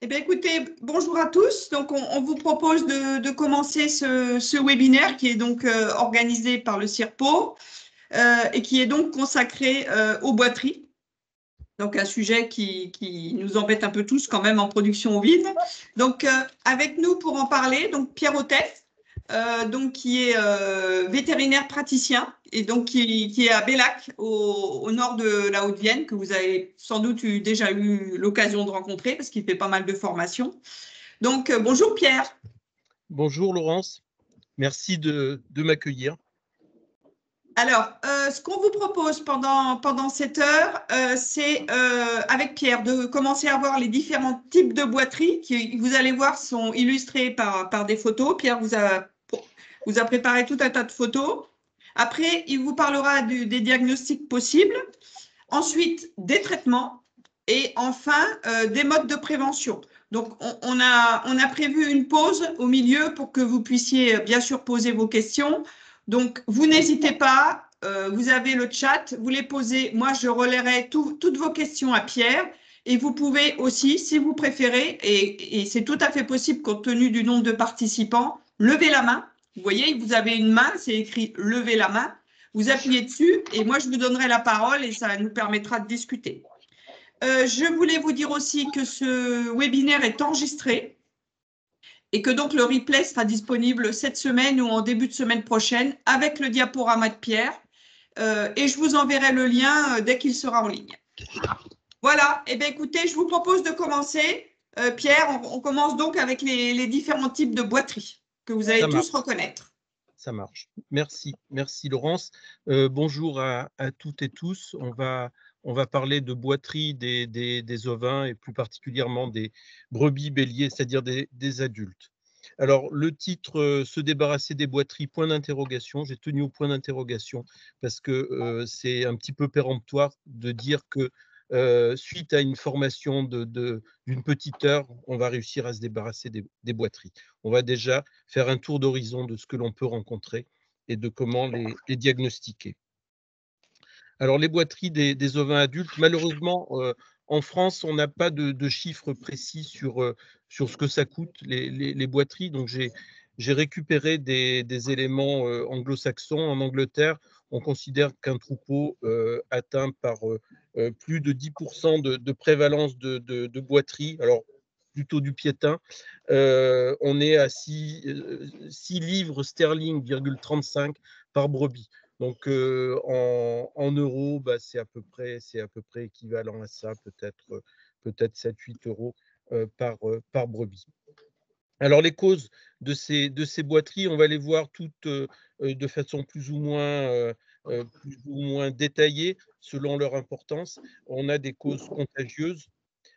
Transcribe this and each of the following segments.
Eh bien, écoutez, bonjour à tous. Donc, on vous propose de commencer ce webinaire qui est donc organisé par le CIRPO et qui est donc consacré aux boiteries. Donc, un sujet qui nous embête un peu tous quand même en production ovine. Donc, avec nous pour en parler, donc Pierre Hotef, donc qui est vétérinaire praticien et donc qui est à Bellac, au nord de la Haute-Vienne, que vous avez sans doute déjà eu l'occasion de rencontrer parce qu'il fait pas mal de formations. Donc, bonjour Pierre. Bonjour Laurence, merci de m'accueillir. Alors, ce qu'on vous propose pendant cette heure, c'est avec Pierre de commencer à voir les différents types de boiteries qui, vous allez voir, sont illustrées par des photos. Pierre vous a préparé tout un tas de photos. Après, il vous parlera des diagnostics possibles. Ensuite, des traitements. Et enfin, des modes de prévention. Donc, on a prévu une pause au milieu pour que vous puissiez bien sûr poser vos questions. Donc, vous n'hésitez pas, vous avez le chat, vous les posez. Moi, je relayerai toutes vos questions à Pierre. Et vous pouvez aussi, si vous préférez, et c'est tout à fait possible compte tenu du nombre de participants, lever la main. Vous voyez, vous avez une main, c'est écrit « lever la main ». Vous appuyez dessus et moi, je vous donnerai la parole et ça nous permettra de discuter. Je voulais vous dire aussi que ce webinaire est enregistré et que donc le replay sera disponible cette semaine ou en début de semaine prochaine avec le diaporama de Pierre. Et je vous enverrai le lien dès qu'il sera en ligne. Voilà, eh bien, écoutez, je vous propose de commencer. Pierre, on commence donc avec les différents types de boiteries que vous allez tous reconnaître. Ça marche. Merci Laurence. Bonjour à toutes et tous. On va parler de boiterie des ovins et plus particulièrement des brebis béliers, c'est-à-dire des adultes. Alors, le titre se débarrasser des boiteries, point d'interrogation. J'ai tenu au point d'interrogation parce que c'est un petit peu péremptoire de dire que suite à une formation d'une petite heure, on va réussir à se débarrasser des boiteries. On va déjà faire un tour d'horizon de ce que l'on peut rencontrer et de comment les diagnostiquer. Alors, les boiteries des ovins adultes, malheureusement, en France, on n'a pas de chiffres précis sur ce que ça coûte, les boiteries. Donc, j'ai récupéré des éléments anglo-saxons. En Angleterre, on considère qu'un troupeau atteint par plus de 10% de prévalence de boiterie, alors plutôt du piétin, on est à 6 livres sterling, 35 par brebis. Donc, en euros, bah, c'est à peu près équivalent à ça, peut-être 7-8 euros par brebis. Alors, les causes de ces boiteries, on va les voir toutes de façon plus ou moins détaillée selon leur importance. On a des causes contagieuses,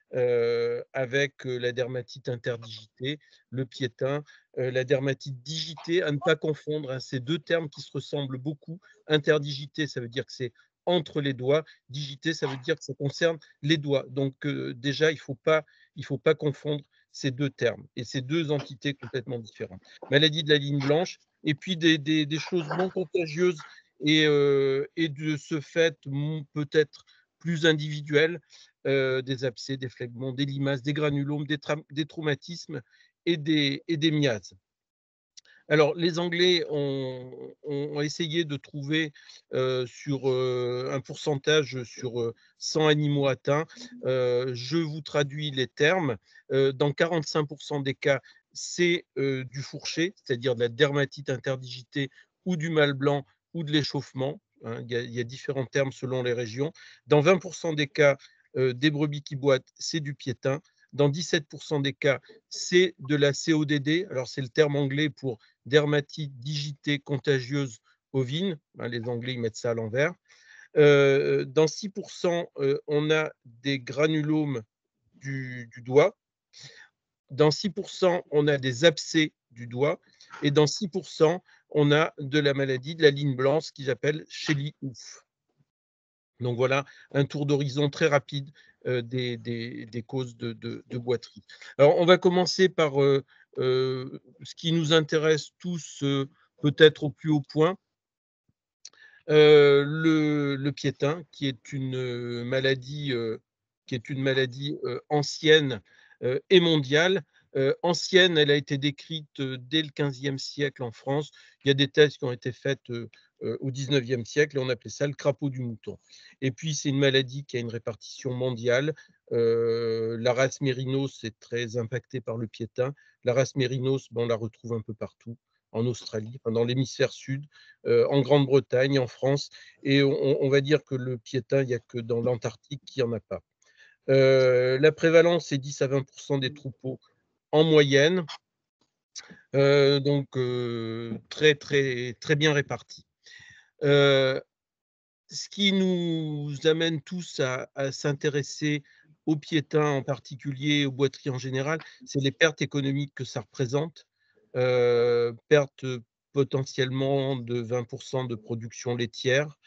avec la dermatite interdigitée, le piétin, la dermatite digitée, à ne pas confondre, hein, ces deux termes qui se ressemblent beaucoup. Interdigité, ça veut dire que c'est entre les doigts. Digité, ça veut dire que ça concerne les doigts. Donc, déjà, il ne faut pas confondre ces deux termes et ces deux entités complètement différentes. Maladie de la ligne blanche et puis des choses non contagieuses et de ce fait peut-être plus individuelles, des abcès, des phlegmons, des limaces, des granulomes, des traumatismes et des miases. Alors, les Anglais ont essayé de trouver sur un pourcentage sur 100 animaux atteints. Je vous traduis les termes. Dans 45% des cas, c'est du fourché, c'est-à-dire de la dermatite interdigitée ou du mâle blanc ou de l'échauffement. Hein, il y a différents termes selon les régions. Dans 20% des cas, des brebis qui boitent, c'est du piétin. Dans 17% des cas, c'est de la CODD. Alors, c'est le terme anglais pour dermatite digitée contagieuse ovine. Les Anglais ils mettent ça à l'envers. Dans 6%, on a des granulomes du doigt. Dans 6%, on a des abcès du doigt. Et dans 6%, on a de la maladie de la ligne blanche qui s'appelle Shelly-Hoof. Donc voilà un tour d'horizon très rapide des causes de boiterie. Alors on va commencer par ce qui nous intéresse tous peut-être au plus haut point, le piétin qui est une maladie ancienne et mondiale. Ancienne, elle a été décrite dès le XVe siècle en France. Il y a des thèses qui ont été faites au XIXe siècle et on appelait ça le crapaud du mouton. Et puis, c'est une maladie qui a une répartition mondiale. La race mérinos est très impactée par le piétin. La race mérinos, on la retrouve un peu partout, en Australie, dans l'hémisphère sud, en Grande-Bretagne, en France. Et on va dire que le piétin, il n'y a que dans l'Antarctique qu'il n'y en a pas. La prévalence est 10 à 20% des troupeaux en moyenne, donc très, très, très bien réparti. Ce qui nous amène tous à s'intéresser aux piétins en particulier, aux boiteries en général, c'est les pertes économiques que ça représente. Pertes potentiellement de 20% de production laitière.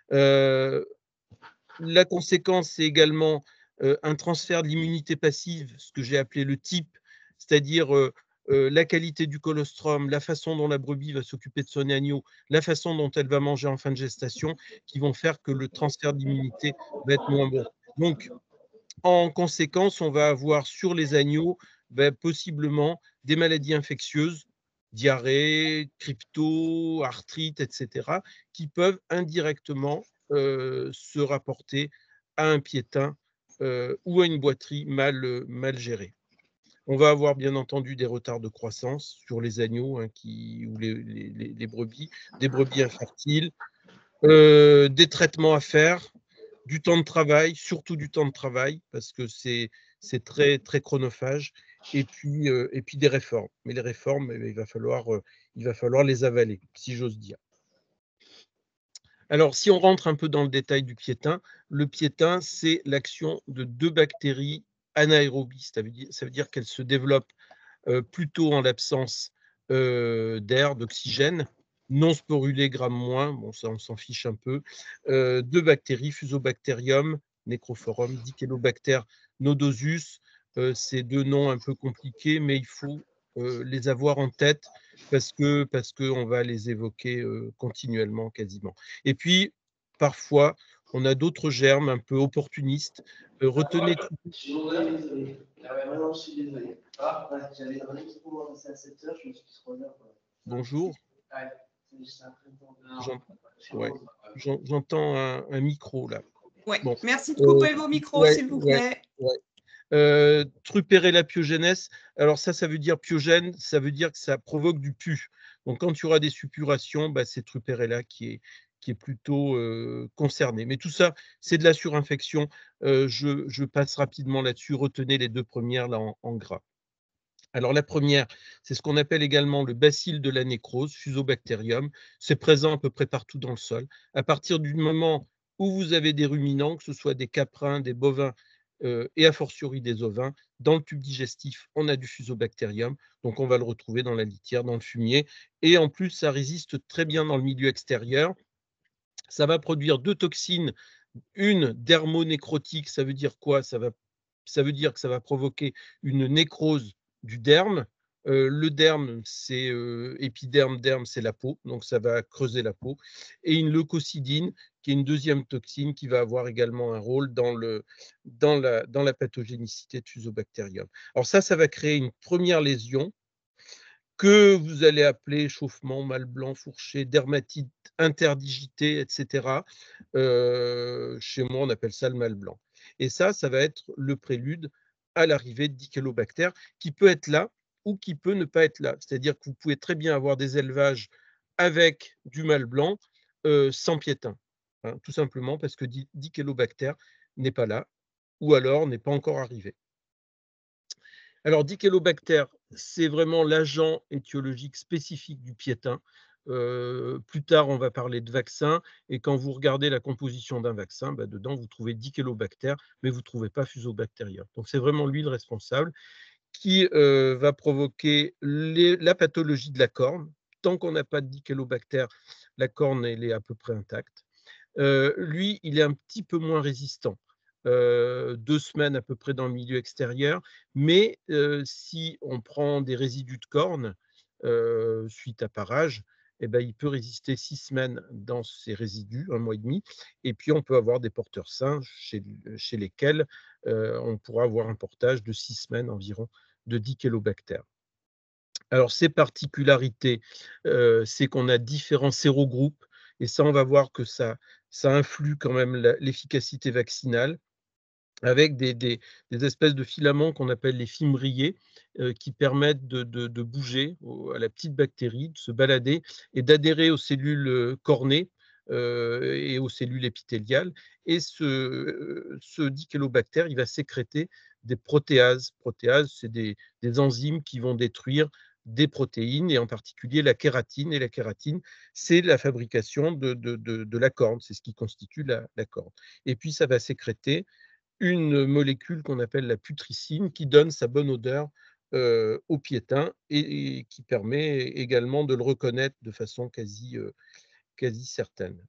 La conséquence, c'est également un transfert de l'immunité passive, ce que j'ai appelé le type, c'est-à-dire la qualité du colostrum, la façon dont la brebis va s'occuper de son agneau, la façon dont elle va manger en fin de gestation, qui vont faire que le transfert d'immunité va être moins bon. Donc, en conséquence, on va avoir sur les agneaux possiblement des maladies infectieuses, diarrhée, crypto, arthrite, etc., qui peuvent indirectement se rapporter à un piétin ou à une boiterie mal gérée. On va avoir bien entendu des retards de croissance sur les agneaux ou les brebis, des brebis infertiles, des traitements à faire, du temps de travail, surtout du temps de travail, parce que c'est très, très chronophage, et puis des réformes. Mais les réformes, il va falloir les avaler, si j'ose dire. Alors, si on rentre un peu dans le détail du piétin, le piétin, c'est l'action de deux bactéries anaérobies. Ça veut dire qu'elles se développent plutôt en l'absence d'air, d'oxygène, non sporulé, gramme moins, bon ça on s'en fiche un peu, deux bactéries, Fusobacterium necrophorum, Dichelobacter nodosus, c'est deux noms un peu compliqués, mais il faut les avoir en tête parce qu'on va les évoquer continuellement quasiment. Et puis, parfois, on a d'autres germes un peu opportunistes. Retenez tout. Je suis désolé. Ah ouais, maintenant, je suis désolé. Ah, ouais, j'avais une réunion qui commençait à 7h, je me suis dit 3h. Bonjour. Ouais, c'est un peu J'entends un micro là. Ouais. Bon. Merci de couper vos micros, ouais, s'il vous plaît. Trupérella pyogenes, alors ça veut dire pyogène, ça veut dire que ça provoque du pus. Donc quand il y aura des suppurations, c'est Trupérella qui est plutôt concerné. Mais tout ça, c'est de la surinfection. Je passe rapidement là-dessus. Retenez les deux premières là en gras. Alors la première, c'est ce qu'on appelle également le bacille de la nécrose, Fusobacterium. C'est présent à peu près partout dans le sol. À partir du moment où vous avez des ruminants, que ce soit des caprins, des bovins et a fortiori des ovins, dans le tube digestif, on a du Fusobacterium. Donc on va le retrouver dans la litière, dans le fumier. Et en plus, ça résiste très bien dans le milieu extérieur. Ça va produire deux toxines. Une dermonécrotique, ça veut dire quoi? Ça veut dire que ça va provoquer une nécrose du derme. Le derme, c'est épiderme, derme, c'est la peau, donc ça va creuser la peau. Et une leucocidine, qui est une deuxième toxine qui va avoir également un rôle dans la pathogénicité de Fusobacterium. Alors ça va créer une première lésion que vous allez appeler échauffement, mal blanc, fourché, dermatite interdigitée, etc. Chez moi, on appelle ça le mal blanc. Et ça va être le prélude à l'arrivée de Dichelobacter, qui peut être là ou qui peut ne pas être là. C'est-à-dire que vous pouvez très bien avoir des élevages avec du mal blanc sans piétin, tout simplement parce que Dichelobacter n'est pas là ou alors n'est pas encore arrivé. Alors, Dichelobacter, c'est vraiment l'agent étiologique spécifique du piétin. Plus tard, on va parler de vaccin. Et quand vous regardez la composition d'un vaccin, dedans, vous trouvez Dichelobacter, mais vous ne trouvez pas Fusobacterium. Donc, c'est vraiment lui le responsable qui va provoquer la pathologie de la corne. Tant qu'on n'a pas de Dichelobacter, la corne, elle est à peu près intacte. Lui, il est un petit peu moins résistant. 2 semaines à peu près dans le milieu extérieur, mais si on prend des résidus de corne suite à parage, eh ben, il peut résister 6 semaines dans ces résidus, 1 mois et demi. Et puis, on peut avoir des porteurs sains chez lesquels on pourra avoir un portage de 6 semaines environ de 10 chélobactères. Alors, ces particularités, c'est qu'on a différents sérogroupes, et ça, on va voir que ça influe quand même l'efficacité vaccinale, avec des espèces de filaments qu'on appelle les fimbriers, qui permettent de bouger à la petite bactérie, de se balader et d'adhérer aux cellules cornées et aux cellules épithéliales. Et ce Dichelobacter, il va sécréter des protéases. Protéases, c'est des enzymes qui vont détruire des protéines, et en particulier la kératine. Et la kératine, c'est la fabrication de la corne, c'est ce qui constitue la corne. Et puis, ça va sécréter une molécule qu'on appelle la putricine, qui donne sa bonne odeur au piétin, et qui permet également de le reconnaître de façon quasi certaine.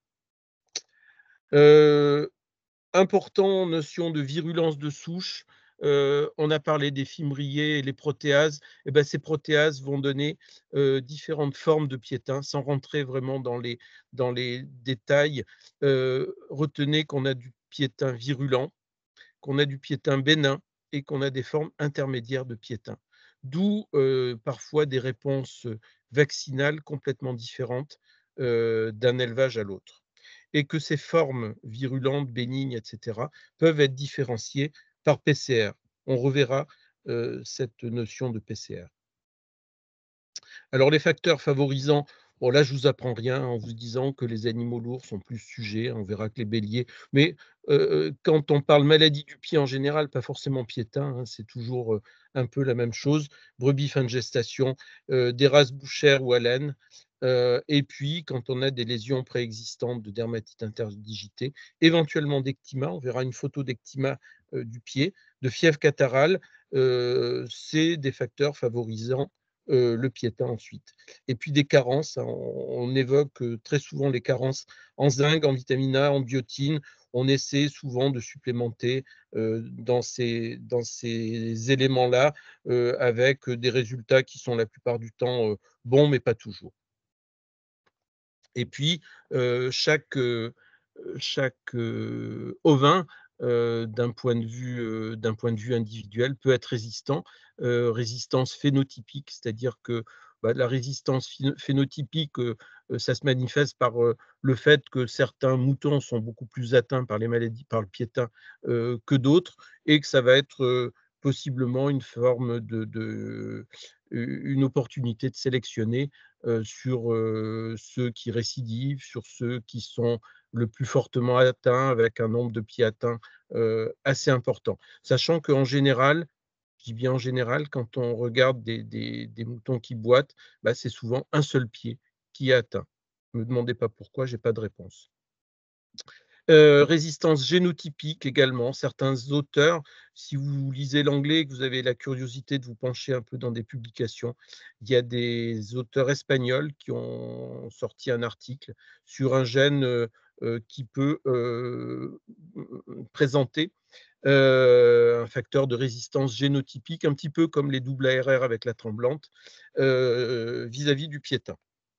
Important, notion de virulence de souche. On a parlé des fimbriers et les protéases. Et ben, ces protéases vont donner différentes formes de piétin, sans rentrer vraiment dans les détails. Retenez qu'on a du piétin virulent, qu'on a du piétin bénin et qu'on a des formes intermédiaires de piétin. D'où parfois des réponses vaccinales complètement différentes d'un élevage à l'autre. Et que ces formes virulentes, bénignes, etc., peuvent être différenciées par PCR. On reverra cette notion de PCR. Alors, les facteurs favorisants, bon là, je ne vous apprends rien en vous disant que les animaux lourds sont plus sujets, on verra que les béliers, mais quand on parle maladie du pied en général, pas forcément piétin, hein, c'est toujours un peu la même chose. Brebis fin de gestation, des races bouchères ou à laine, et puis quand on a des lésions préexistantes de dermatite interdigitée, éventuellement d'ectyma, on verra une photo d'ectyma du pied, de fièvre catarrhale, c'est des facteurs favorisant le piétin ensuite. Et puis des carences, hein, on évoque très souvent les carences en zinc, en vitamine A, en biotine. On essaie souvent de supplémenter dans ces éléments-là, avec des résultats qui sont la plupart du temps bons, mais pas toujours. Et puis, chaque ovin, d'un point de vue individuel, peut être résistant. Résistance phénotypique, c'est-à-dire que la résistance phénotypique, ça se manifeste par le fait que certains moutons sont beaucoup plus atteints par les maladies, par le piétin, que d'autres, et que ça va être possiblement une forme une opportunité de sélectionner sur ceux qui récidivent, sur ceux qui sont le plus fortement atteints, avec un nombre de pieds atteints assez important. Sachant qu'en général, je dis bien en général, quand on regarde des moutons qui boitent, c'est souvent un seul pied qui est atteint. Ne me demandez pas pourquoi, je n'ai pas de réponse. Résistance génotypique également. Certains auteurs, si vous lisez l'anglais et que vous avez la curiosité de vous pencher un peu dans des publications, il y a des auteurs espagnols qui ont sorti un article sur un gène qui peut présenter un facteur de résistance génotypique, un petit peu comme les doubles ARR avec la tremblante, vis-à-vis du piétin.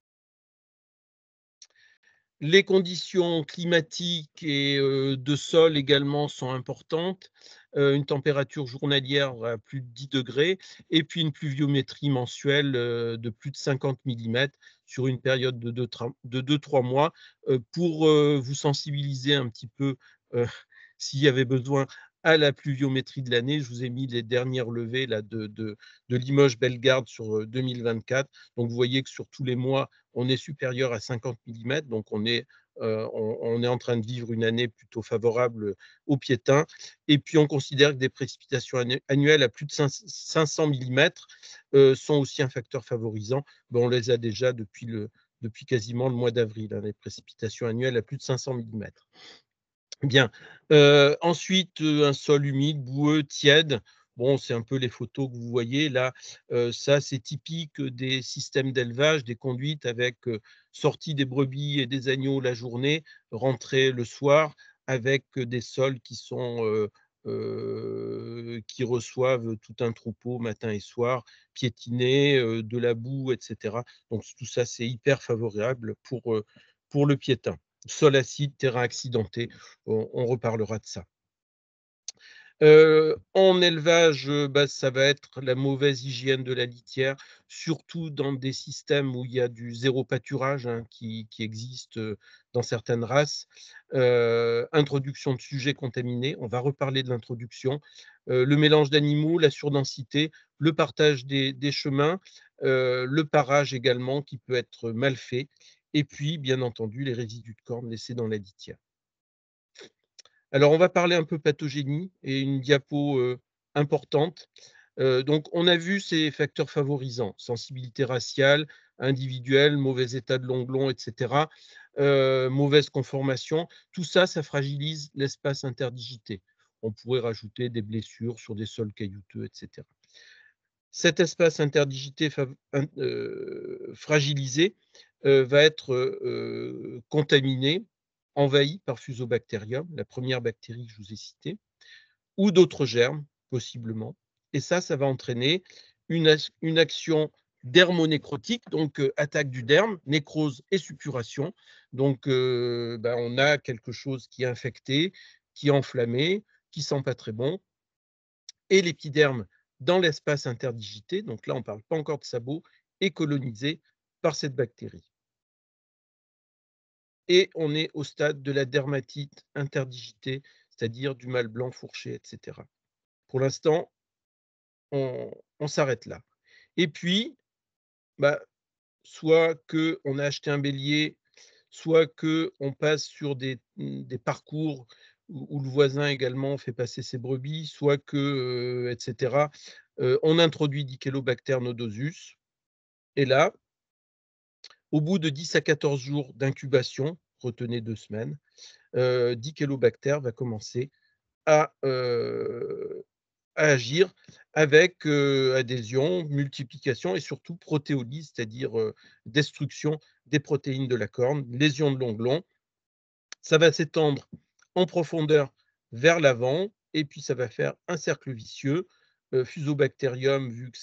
Les conditions climatiques et de sol également sont importantes. Une température journalière à plus de 10 degrés, et puis une pluviométrie mensuelle de plus de 50 millimètres sur une période de 2-3 mois, pour vous sensibiliser un petit peu, heu, s'il y avait besoin, à la pluviométrie de l'année. Je vous ai mis les dernières relevés là de Limoges-Bellegarde sur 2024. Donc vous voyez que sur tous les mois, on est supérieur à 50 millimètres, donc on est en train de vivre une année plutôt favorable aux piétins. Et puis on considère que des précipitations annuelles à plus de 500 millimètres sont aussi un facteur favorisant. On les a déjà depuis quasiment le mois d'avril, hein, les précipitations annuelles à plus de 500 millimètres. Bien. Ensuite, un sol humide, boueux, tiède. Bon, c'est un peu les photos que vous voyez là. Ça, c'est typique des systèmes d'élevage, des conduites avec sortie des brebis et des agneaux la journée, rentrée le soir, avec des sols qui sont qui reçoivent tout un troupeau matin et soir, piétiner, de la boue, etc. Donc tout ça, c'est hyper favorable pour le piétin. Sol acide, terrain accidenté, on reparlera de ça. En élevage, bah, ça va être la mauvaise hygiène de la litière, surtout dans des systèmes où il y a du zéro pâturage, hein, qui existe, dans certaines races. Introduction de sujets contaminés, on va reparler de l'introduction. Le mélange d'animaux, la surdensité, le partage des chemins, le parage également qui peut être mal fait et puis, bien entendu, les résidus de corne laissés dans la litière. Alors, on va parler un peu pathogénie et une diapo importante. Donc, on a vu ces facteurs favorisants, sensibilité raciale, individuelle, mauvais état de l'onglon, etc., mauvaise conformation. Tout ça, ça fragilise l'espace interdigité. On pourrait rajouter des blessures sur des sols caillouteux, etc. Cet espace interdigité fragilisé va être contaminé, envahi par Fusobacterium, la première bactérie que je vous ai citée, ou d'autres germes, possiblement. Et ça va entraîner une action dermonécrotique, donc attaque du derme, nécrose et suppuration. Donc, on a quelque chose qui est infecté, qui est enflammé, qui sent pas très bon. Et l'épiderme dans l'espace interdigité, donc là on ne parle pas encore de sabot, est colonisé par cette bactérie. Et on est au stade de la dermatite interdigitée, c'est-à-dire du mal blanc fourché, etc. Pour l'instant, on s'arrête là. Et puis, soit qu'on a acheté un bélier, soit qu'on passe sur des parcours où le voisin également fait passer ses brebis, soit que, etc., on introduit Dichelobacter nodosus. Et là, au bout de 10 à 14 jours d'incubation, retenez 2 semaines, Dichelobacter va commencer à, agir avec adhésion, multiplication et surtout protéolyse, c'est-à-dire destruction des protéines de la corne, lésion de l'onglon. Ça va s'étendre en profondeur vers l'avant et puis ça va faire un cercle vicieux. Fusobacterium, vu que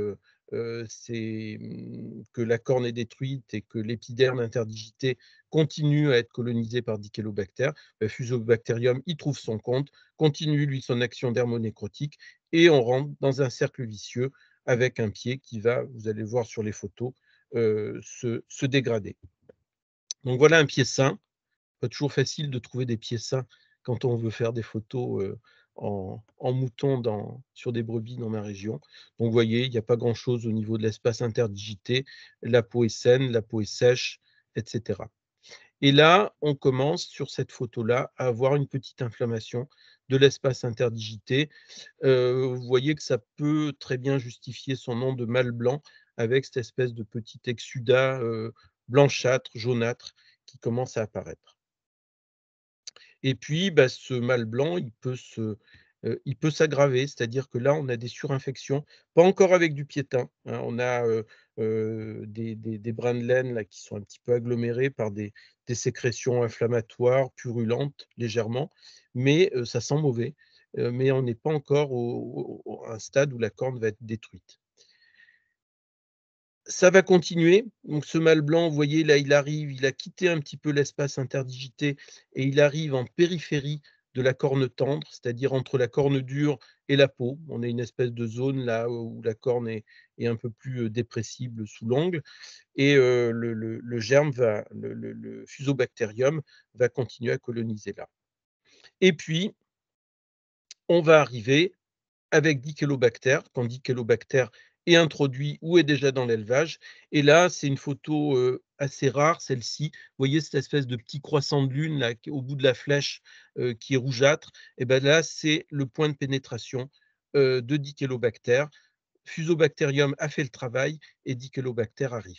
que la corne est détruite et que l'épiderme interdigité continue à être colonisé par Dichelobacter, Fusobacterium y trouve son compte, continue lui son action dermonécrotique et on rentre dans un cercle vicieux avec un pied qui va, vous allez le voir sur les photos, se dégrader. Donc voilà un pied sain. Pas toujours facile de trouver des pieds sains quand on veut faire des photos en mouton sur des brebis dans ma région. Donc vous voyez, il n'y a pas grand-chose au niveau de l'espace interdigité. La peau est saine, la peau est sèche, etc. Et là, on commence sur cette photo-là à avoir une petite inflammation de l'espace interdigité. Vous voyez que ça peut très bien justifier son nom de mal blanc avec cette espèce de petit exsudat blanchâtre, jaunâtre qui commence à apparaître. Et puis, ce mal blanc, il peut s'aggraver, c'est-à-dire que là, on a des surinfections, pas encore avec du piétin, hein. On a des brins de laine là, qui sont un petit peu agglomérés par des sécrétions inflammatoires, purulentes légèrement, mais ça sent mauvais, mais on n'est pas encore à un stade où la corne va être détruite. Ça va continuer. Donc ce mâle blanc, vous voyez là, il arrive, il a quitté un petit peu l'espace interdigité et il arrive en périphérie de la corne tendre, c'est-à-dire entre la corne dure et la peau. On a une espèce de zone là où la corne est un peu plus dépressible sous l'ongle et le germe le Fusobacterium va continuer à coloniser là. Et puis, on va arriver avec Dichelobacter, quand Dichelobacter est introduit ou est déjà dans l'élevage. Et là, c'est une photo assez rare, celle-ci. Vous voyez cette espèce de petit croissant de lune là, au bout de la flèche qui est rougeâtre. Et bien là, c'est le point de pénétration de Dichelobacter. Fusobacterium a fait le travail et Dichelobacter arrive.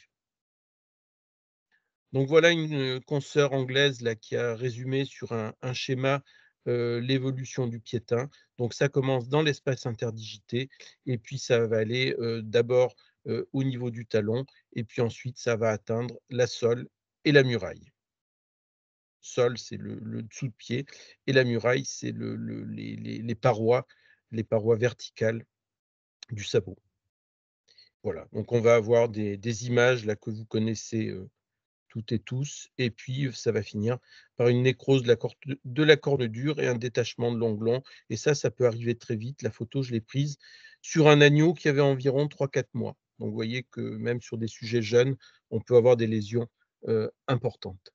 Donc voilà une consoeur anglaise là, qui a résumé sur un schéma l'évolution du piétin. Donc ça commence dans l'espace interdigité et puis ça va aller d'abord au niveau du talon et puis ensuite ça va atteindre la sole et la muraille. sol, c'est le dessous de pied, et la muraille, c'est les parois verticales du sabot. Voilà, donc on va avoir des images là que vous connaissez toutes et tous, et puis ça va finir par une nécrose de la corde dure et un détachement de l'onglon, et ça peut arriver très vite. La photo, je l'ai prise sur un agneau qui avait environ 3-4 mois. Donc vous voyez que même sur des sujets jeunes, on peut avoir des lésions importantes.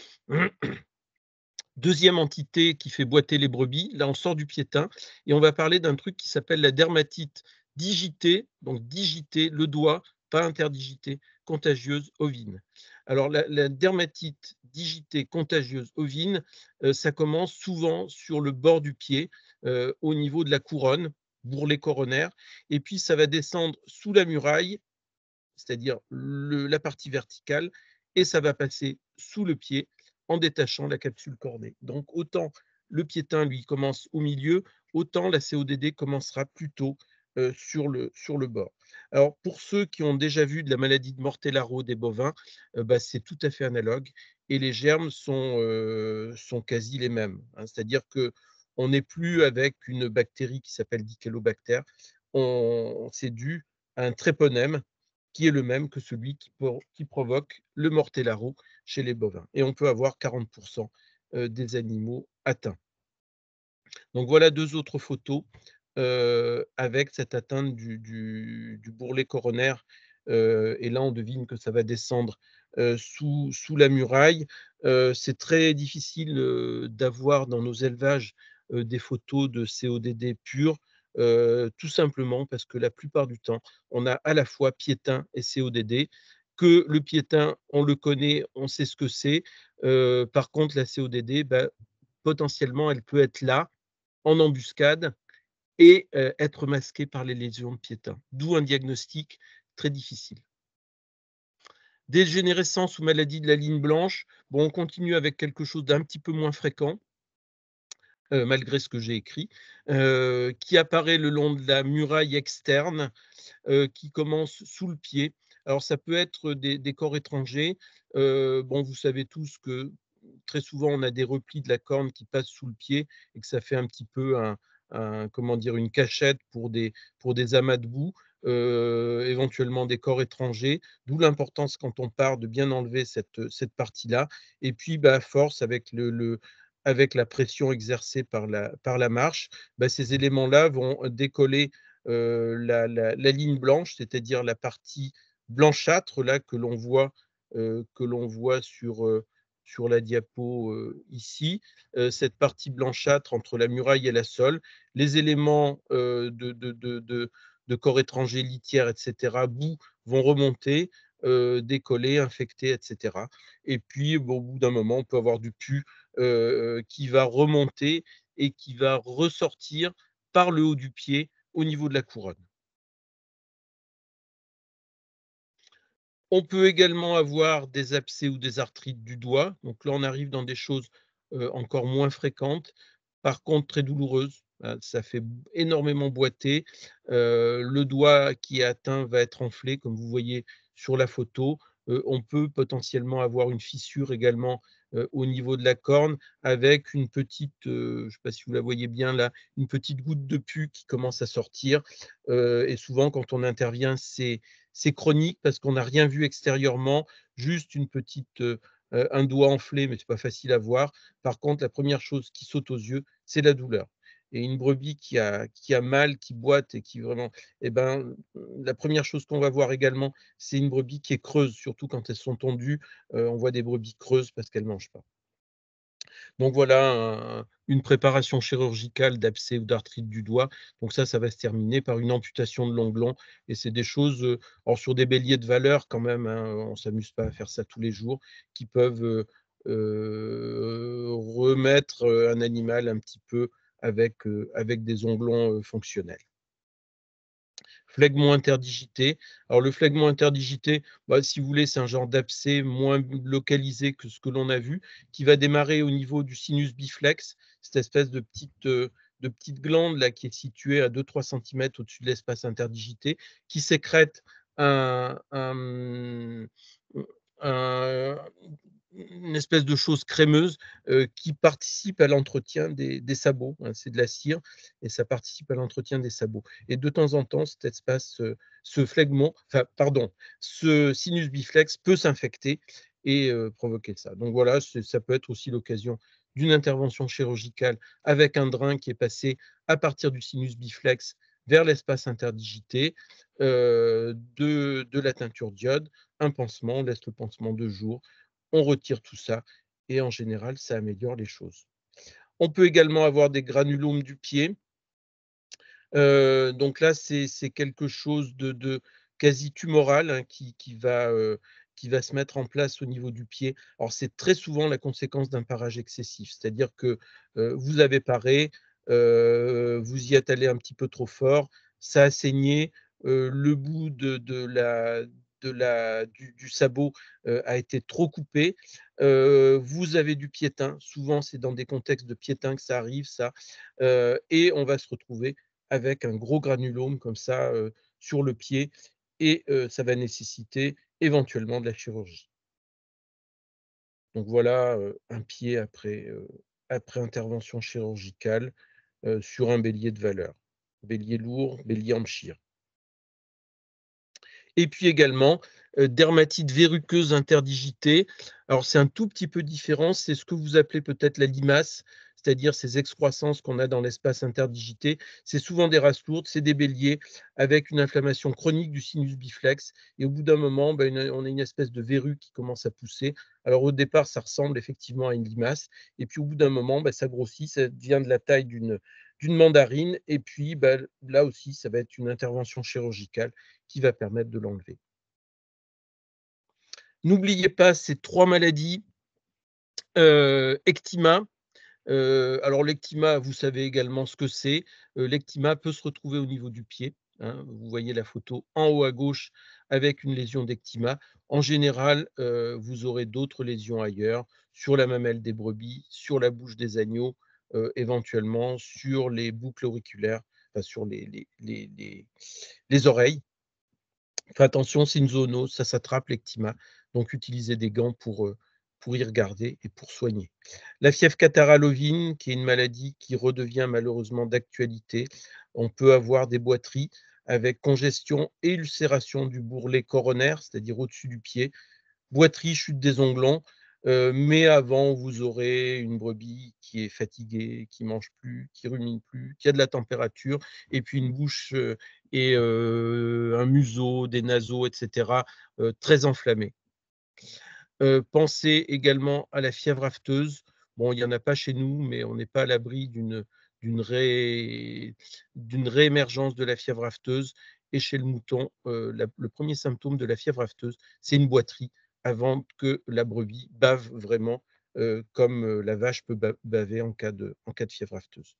Deuxième entité qui fait boiter les brebis, là on sort du piétin et on va parler d'un truc qui s'appelle la dermatite digitée, donc digitée, le doigt, pas interdigitée, contagieuse ovine. Alors la dermatite digitée contagieuse ovine, ça commence souvent sur le bord du pied, au niveau de la couronne, bourrelet coronaire, et puis ça va descendre sous la muraille, c'est-à-dire la partie verticale, et ça va passer sous le pied en détachant la capsule cornée. Donc autant le piétin, lui, commence au milieu, autant la CODD commencera plutôt sur le bord. Alors pour ceux qui ont déjà vu de la maladie de Mortellaro des bovins, c'est tout à fait analogue, et les germes sont quasi les mêmes, hein. C'est-à-dire qu'on n'est plus avec une bactérie qui s'appelle Dichelobacter, c'est dû à un tréponème qui est le même que celui qui provoque le Mortellaro chez les bovins. Et on peut avoir 40% des animaux atteints. Donc voilà deux autres photos avec cette atteinte du bourrelet coronaire. Et là, on devine que ça va descendre sous la muraille. C'est très difficile d'avoir dans nos élevages des photos de CODD purs, tout simplement parce que la plupart du temps, on a à la fois piétin et CODD. Que le piétin, on le connaît, on sait ce que c'est. Par contre, la CODD, potentiellement, elle peut être là, en embuscade, et être masquée par les lésions de piétin. D'où un diagnostic très difficile. Dégénérescence ou maladie de la ligne blanche, bon, on continue avec quelque chose d'un petit peu moins fréquent, malgré ce que j'ai écrit, qui apparaît le long de la muraille externe, qui commence sous le pied. Alors ça peut être des corps étrangers. Bon, vous savez tous que très souvent on a des replis de la corne qui passent sous le pied et que ça fait un petit peu comment dire, une cachette pour des amas de boue, éventuellement des corps étrangers, d'où l'importance quand on part de bien enlever cette partie-là. Et puis à force avec la pression exercée par la marche, ces éléments-là vont décoller la ligne blanche, c'est-à-dire la partie blanchâtre là que l'on voit sur la diapo ici, cette partie blanchâtre entre la muraille et la sole, les éléments de corps étrangers, litières, etc., boue, vont remonter, décoller, infecter, etc. Et puis, au bout d'un moment, on peut avoir du pus qui va remonter et qui va ressortir par le haut du pied au niveau de la couronne. On peut également avoir des abcès ou des arthrites du doigt. Donc là, on arrive dans des choses encore moins fréquentes, par contre très douloureuses. Ça fait énormément boiter. Le doigt qui est atteint va être enflé, comme vous voyez sur la photo. On peut potentiellement avoir une fissure également au niveau de la corne, avec une petite, je ne sais pas si vous la voyez bien là, une petite goutte de pus qui commence à sortir. Et souvent, quand on intervient, c'est chronique parce qu'on n'a rien vu extérieurement, juste un doigt enflé, mais ce n'est pas facile à voir. Par contre, la première chose qui saute aux yeux, c'est la douleur. Et une brebis qui a mal, qui boite et qui vraiment, la première chose qu'on va voir également, c'est une brebis qui est creuse, surtout quand elles sont tondues. On voit des brebis creuses parce qu'elles ne mangent pas. Donc voilà une préparation chirurgicale d'abcès ou d'arthrite du doigt. Donc ça va se terminer par une amputation de l'onglon, et c'est des choses, alors sur des béliers de valeur quand même, hein, on ne s'amuse pas à faire ça tous les jours, qui peuvent remettre un animal un petit peu avec des onglons fonctionnels. Phlegmon interdigité. Alors le phlegmon interdigité, si vous voulez, c'est un genre d'abcès moins localisé que ce que l'on a vu, qui va démarrer au niveau du sinus biflex, cette espèce de petite glande là qui est située à 2-3 cm au-dessus de l'espace interdigité, qui sécrète un une espèce de chose crémeuse qui participe à l'entretien des sabots, hein. C'est de la cire et ça participe à l'entretien des sabots. Et de temps en temps, cet espace, ce phlegmon, enfin, pardon, ce sinus biflex peut s'infecter et provoquer ça. Donc voilà, ça peut être aussi l'occasion d'une intervention chirurgicale avec un drain qui est passé à partir du sinus biflex vers l'espace interdigité, de la teinture d'iode, un pansement, on laisse le pansement 2 jours, on retire tout ça et en général, ça améliore les choses. On peut également avoir des granulomes du pied. Donc là, c'est quelque chose de quasi tumoral, hein, qui va se mettre en place au niveau du pied. Alors, c'est très souvent la conséquence d'un parage excessif, c'est-à-dire que vous avez paré, vous y êtes allé un petit peu trop fort, ça a saigné, le bout du sabot a été trop coupé. Vous avez du piétin, souvent c'est dans des contextes de piétin que ça arrive, ça, et on va se retrouver avec un gros granulome comme ça sur le pied et ça va nécessiter éventuellement de la chirurgie. Donc voilà, un pied après intervention chirurgicale sur un bélier de valeur. Bélier lourd, bélier Hampshire. Et puis également, dermatite verruqueuse interdigitée. Alors c'est un tout petit peu différent, c'est ce que vous appelez peut-être la limace, c'est-à-dire ces excroissances qu'on a dans l'espace interdigité. C'est souvent des races lourdes, c'est des béliers avec une inflammation chronique du sinus biflex et au bout d'un moment, on a une espèce de verrue qui commence à pousser. Alors au départ, ça ressemble effectivement à une limace et puis au bout d'un moment, ça grossit, ça devient de la taille d'une mandarine et puis là aussi, ça va être une intervention chirurgicale qui va permettre de l'enlever. N'oubliez pas ces 3 maladies, ectyma. Alors l'ectyma, vous savez également ce que c'est. L'ectyma peut se retrouver au niveau du pied, hein. Vous voyez la photo en haut à gauche avec une lésion d'ectyma. En général, vous aurez d'autres lésions ailleurs, sur la mamelle des brebis, sur la bouche des agneaux, éventuellement sur les boucles auriculaires, enfin sur les oreilles. Fais attention, c'est une zoonose, ça s'attrape l'ectyma, donc utilisez des gants pour y regarder et pour soigner. La fièvre catarrhale ovine, qui est une maladie qui redevient malheureusement d'actualité. On peut avoir des boiteries avec congestion et ulcération du bourrelet coronaire, c'est-à-dire au-dessus du pied, boiterie, chute des onglons, mais avant, vous aurez une brebis qui est fatiguée, qui mange plus, qui rumine plus, qui a de la température et puis une bouche, et un museau, des naseaux et cetera, très enflammés. Pensez également à la fièvre afteuse. Bon, il y en a pas chez nous, mais on n'est pas à l'abri d'une ré d'une réémergence de la fièvre afteuse et chez le mouton, le premier symptôme de la fièvre afteuse, c'est une boiterie avant que la brebis bave vraiment, comme, la vache peut baver en cas de fièvre afteuse.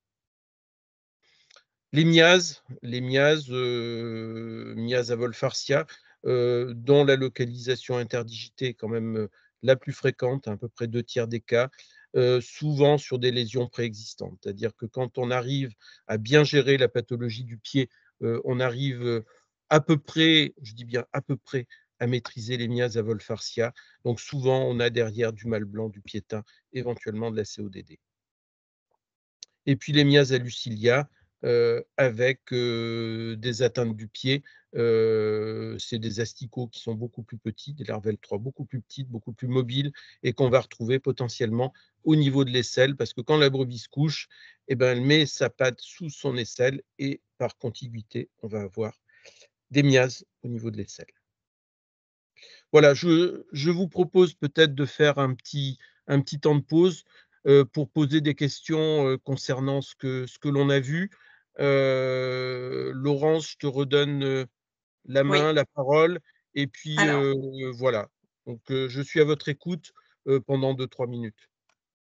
Les miases, Miasma wolffartia, dont la localisation interdigitée est quand même, la plus fréquente, à peu près 2/3 des cas, souvent sur des lésions préexistantes. C'est-à-dire que quand on arrive à bien gérer la pathologie du pied, on arrive, à peu près, je dis bien à peu près, à maîtriser les Miasma wolffartia. Donc souvent, on a derrière du mal blanc, du piétin, éventuellement de la CODD. Et puis les Miasma lucilia, avec des atteintes du pied. C'est des asticots qui sont beaucoup plus petits, des larves L3 beaucoup plus petites, beaucoup plus mobiles et qu'on va retrouver potentiellement au niveau de l'aisselle parce que quand la brebis se couche, elle met sa patte sous son aisselle et par contiguïté, on va avoir des miasmes au niveau de l'aisselle. Voilà, je vous propose peut-être de faire un petit temps de pause, pour poser des questions, concernant ce que l'on a vu. Laurence, je te redonne, la main, Oui. la parole et puis, Alors, voilà. Donc, je suis à votre écoute, pendant 2-3 minutes.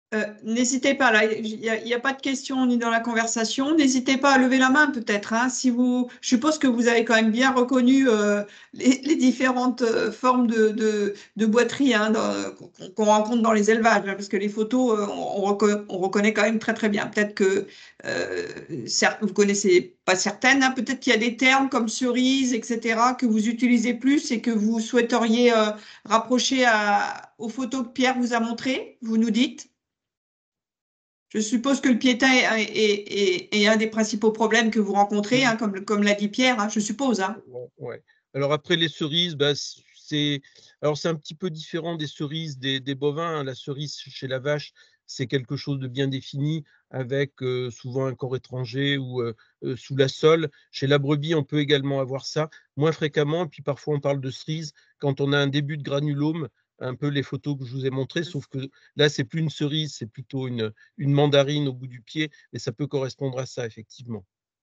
N'hésitez pas, là, il n'y a pas de questions ni dans la conversation. N'hésitez pas à lever la main, peut-être. Hein, si je suppose que vous avez quand même bien reconnu les différentes formes de boiterie hein, qu'on rencontre dans les élevages, hein, parce que les photos, on reconnaît quand même très, très bien. Peut-être que vous ne connaissez pas certaines. Hein, peut-être qu'il y a des termes comme cerise, etc., que vous utilisez plus et que vous souhaiteriez rapprocher aux photos que Pierre vous a montrées. Vous nous dites. Je suppose que le piétin est un des principaux problèmes que vous rencontrez, hein, comme l'a dit Pierre, hein, je suppose. Hein. Ouais. Alors après les cerises, bah, c'est un petit peu différent des cerises des bovins. Hein. La cerise chez la vache, c'est quelque chose de bien défini avec souvent un corps étranger ou sous la sole. Chez la brebis, on peut également avoir ça, moins fréquemment. Et puis parfois, on parle de cerise quand on a un début de granulome, un peu les photos que je vous ai montrées, sauf que là, c'est plus une cerise, c'est plutôt une mandarine au bout du pied, mais ça peut correspondre à ça, effectivement.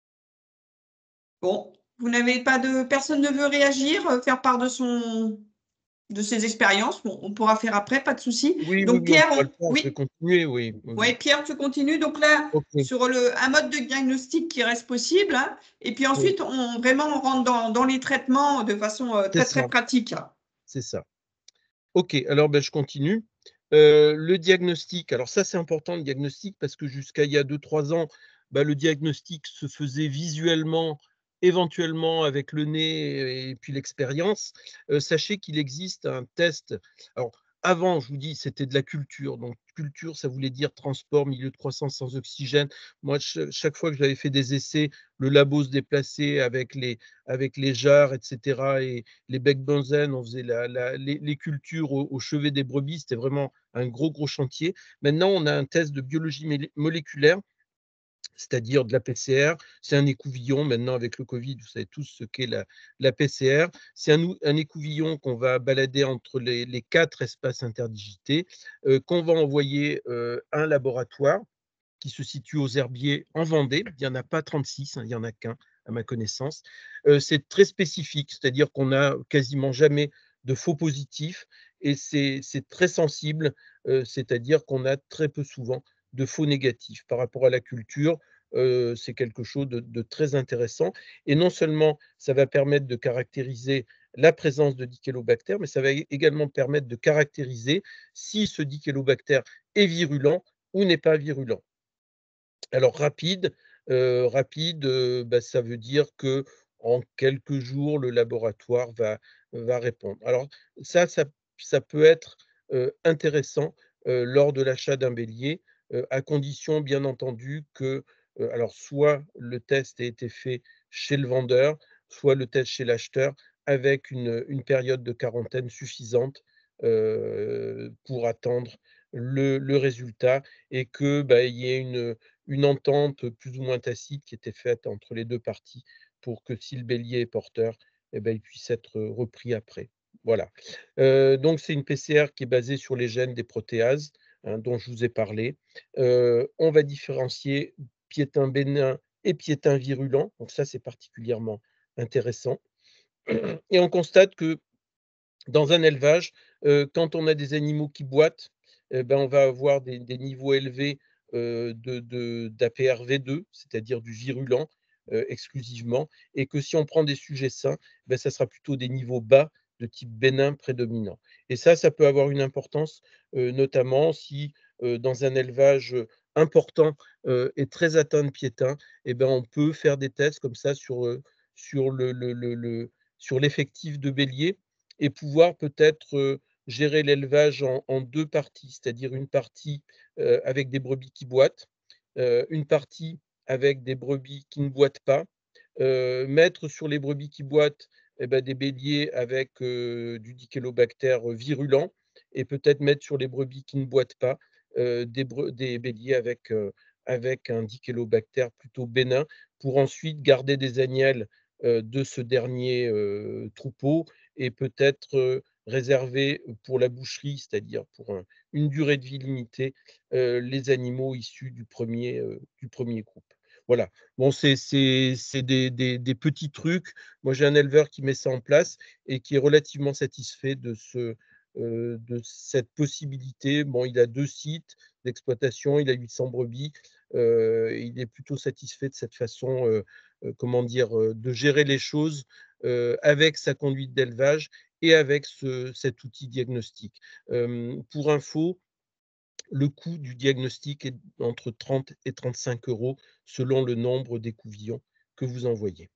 Bon, vous n'avez pas personne ne veut réagir, faire part de ses expériences. Bon, on pourra faire après, pas de souci. Oui, Donc on Pierre, pourra le faire, je vais oui, continuer, oui. ouais, Pierre, tu continues. Donc là, Ok, sur un mode de diagnostic qui reste possible, hein, et puis oui, ensuite, on rentre dans les traitements de façon c'est très, ça, très pratique. c'est ça. Ok, alors ben, je continue. Le diagnostic, alors ça c'est important le diagnostic parce que jusqu'à il y a 2-3 ans, bah, le diagnostic se faisait visuellement, éventuellement avec le nez et puis l'expérience. Sachez qu'il existe un test. Alors avant, je vous dis, c'était de la culture. Donc culture, ça voulait dire transport, milieu de croissance sans oxygène. Moi, chaque fois que j'avais fait des essais, le labo se déplaçait avec les jarres, etc. Et les becs benzène, on faisait les cultures au chevet des brebis, c'était vraiment un gros chantier. Maintenant, on a un test de biologie moléculaire, c'est-à-dire de la PCR. C'est un écouvillon. Maintenant, avec le Covid, vous savez tous ce qu'est la PCR. C'est un écouvillon qu'on va balader entre les 4 espaces interdigités, qu'on va envoyer à un laboratoire qui se situe aux Herbiers en Vendée. Il n'y en a pas 36, hein, il n'y en a qu'un à ma connaissance. C'est très spécifique, c'est-à-dire qu'on n'a quasiment jamais de faux positifs et c'est très sensible, c'est-à-dire qu'on a très peu souvent de faux négatifs. Par rapport à la culture, c'est quelque chose de très intéressant et non seulement ça va permettre de caractériser la présence de Dichelobacter, mais ça va également permettre de caractériser si ce Dichelobacter est virulent ou n'est pas virulent. Alors rapide, bah, ça veut dire que en quelques jours, le laboratoire va répondre. Alors ça peut être, intéressant, lors de l'achat d'un bélier, à condition bien entendu que, alors soit le test ait été fait chez le vendeur, soit le test chez l'acheteur avec une période de quarantaine suffisante, pour attendre le résultat et que, bah, il y ait une entente plus ou moins tacite qui était faite entre les 2 parties pour que si le bélier est porteur, eh ben, il puisse être repris après. Voilà. Donc c'est une PCR qui est basée sur les gènes des protéases, hein, dont je vous ai parlé. On va différencier piétin bénin et piétin virulent, donc ça, c'est particulièrement intéressant et on constate que dans un élevage, quand on a des animaux qui boitent, ben, on va avoir des niveaux élevés, d'APRV2, c'est-à-dire du virulent, exclusivement et que si on prend des sujets sains, ben, ça sera plutôt des niveaux bas de type bénin prédominant et ça peut avoir une importance, notamment si, dans un élevage, important, et très atteint de piétins et ben, on peut faire des tests comme ça sur sur l'effectif de bélier et pouvoir peut-être, gérer l'élevage en 2 parties, c'est-à-dire une partie, avec des brebis qui boitent, une partie avec des brebis qui ne boitent pas, mettre sur les brebis qui boitent et bah, des béliers avec, du Dichelobacter virulent et peut-être mettre sur les brebis qui ne boitent pas, des béliers avec un Dichelobacter plutôt bénin pour ensuite garder des agnelles, de ce dernier, troupeau et peut-être, réserver pour la boucherie, c'est-à-dire pour une durée de vie limitée, les animaux issus du premier groupe. Voilà. Bon, c'est des petits trucs. Moi, j'ai un éleveur qui met ça en place et qui est relativement satisfait de cette possibilité. Bon, il a 2 sites d'exploitation, il a 800 brebis. Il est plutôt satisfait de cette façon, comment dire, de gérer les choses avec sa conduite d'élevage et avec cet outil diagnostic. Pour info, le coût du diagnostic est entre 30 et 35 € selon le nombre d'écouvillons que vous envoyez.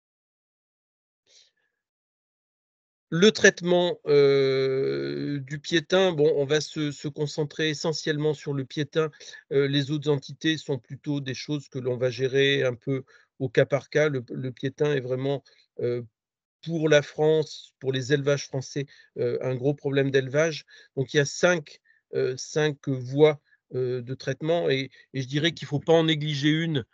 Le traitement du piétin, bon, on va se concentrer essentiellement sur le piétin. Les autres entités sont plutôt des choses que l'on va gérer un peu au cas par cas. Le piétin est vraiment, heu, pour la France, pour les élevages français, un gros problème d'élevage. Donc il y a 5 voies de traitement et je dirais qu'il ne faut pas en négliger une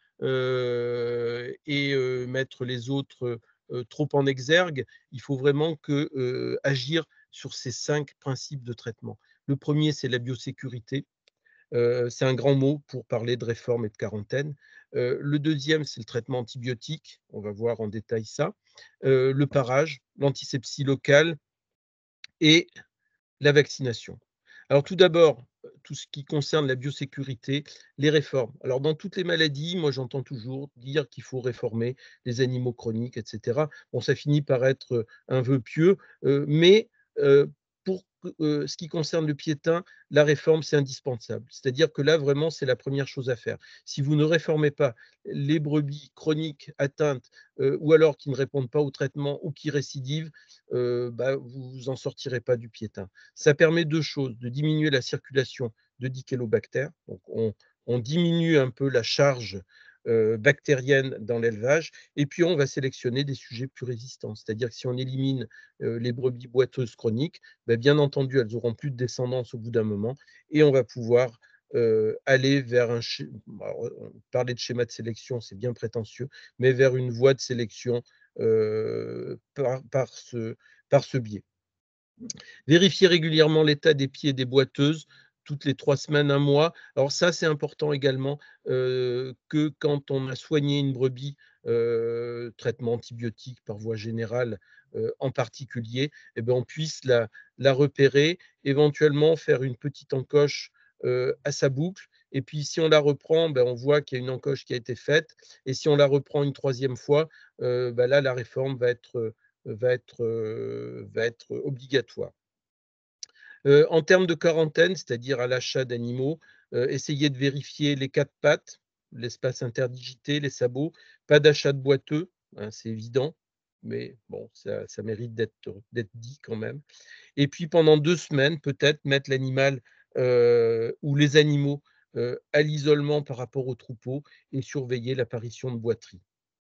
et mettre les autres trop en exergue. Il faut vraiment agir sur ces 5 principes de traitement. Le premier, c'est la biosécurité. C'est un grand mot pour parler de réforme et de quarantaine. Le deuxième, c'est le traitement antibiotique. On va voir en détail ça. Le parage, l'antisepsie locale et la vaccination. Alors tout d'abord, tout ce qui concerne la biosécurité, les réformes. Alors dans toutes les maladies, moi j'entends toujours dire qu'il faut réformer les animaux chroniques, etc. Bon, ça finit par être un vœu pieux, mais pour ce qui concerne le piétin, la réforme c'est indispensable. C'est-à-dire que là vraiment c'est la première chose à faire. Si vous ne réformez pas les brebis chroniques atteintes ou alors qui ne répondent pas au traitement ou qui récidivent, vous vous en sortirez pas du piétin. Ça permet 2 choses, de diminuer la circulation de Dichelobacter, donc on diminue un peu la charge bactérienne dans l'élevage et puis on va sélectionner des sujets plus résistants. C'est-à-dire que si on élimine les brebis boiteuses chroniques, bien entendu, elles auront plus de descendance au bout d'un moment et on va pouvoir aller vers parler de schéma de sélection, c'est bien prétentieux, mais vers une voie de sélection par ce biais. Vérifier régulièrement l'état des pieds des boiteuses, toutes les 3 semaines, 1 mois. Alors ça, c'est important également, que quand on a soigné une brebis, traitement antibiotique par voie générale, en particulier, on puisse la repérer, éventuellement faire une petite encoche, à sa boucle et puis si on la reprend, on voit qu'il y a une encoche qui a été faite et si on la reprend une 3e fois, là, la réforme va être obligatoire. En termes de quarantaine, c'est-à-dire à l'achat d'animaux, essayez de vérifier les 4 pattes, l'espace interdigité, les sabots, pas d'achat de boiteux, hein, c'est évident, mais bon, ça mérite d'être dit quand même. Et puis pendant 2 semaines, peut-être mettre l'animal ou les animaux à l'isolement par rapport au troupeau et surveiller l'apparition de boiteries.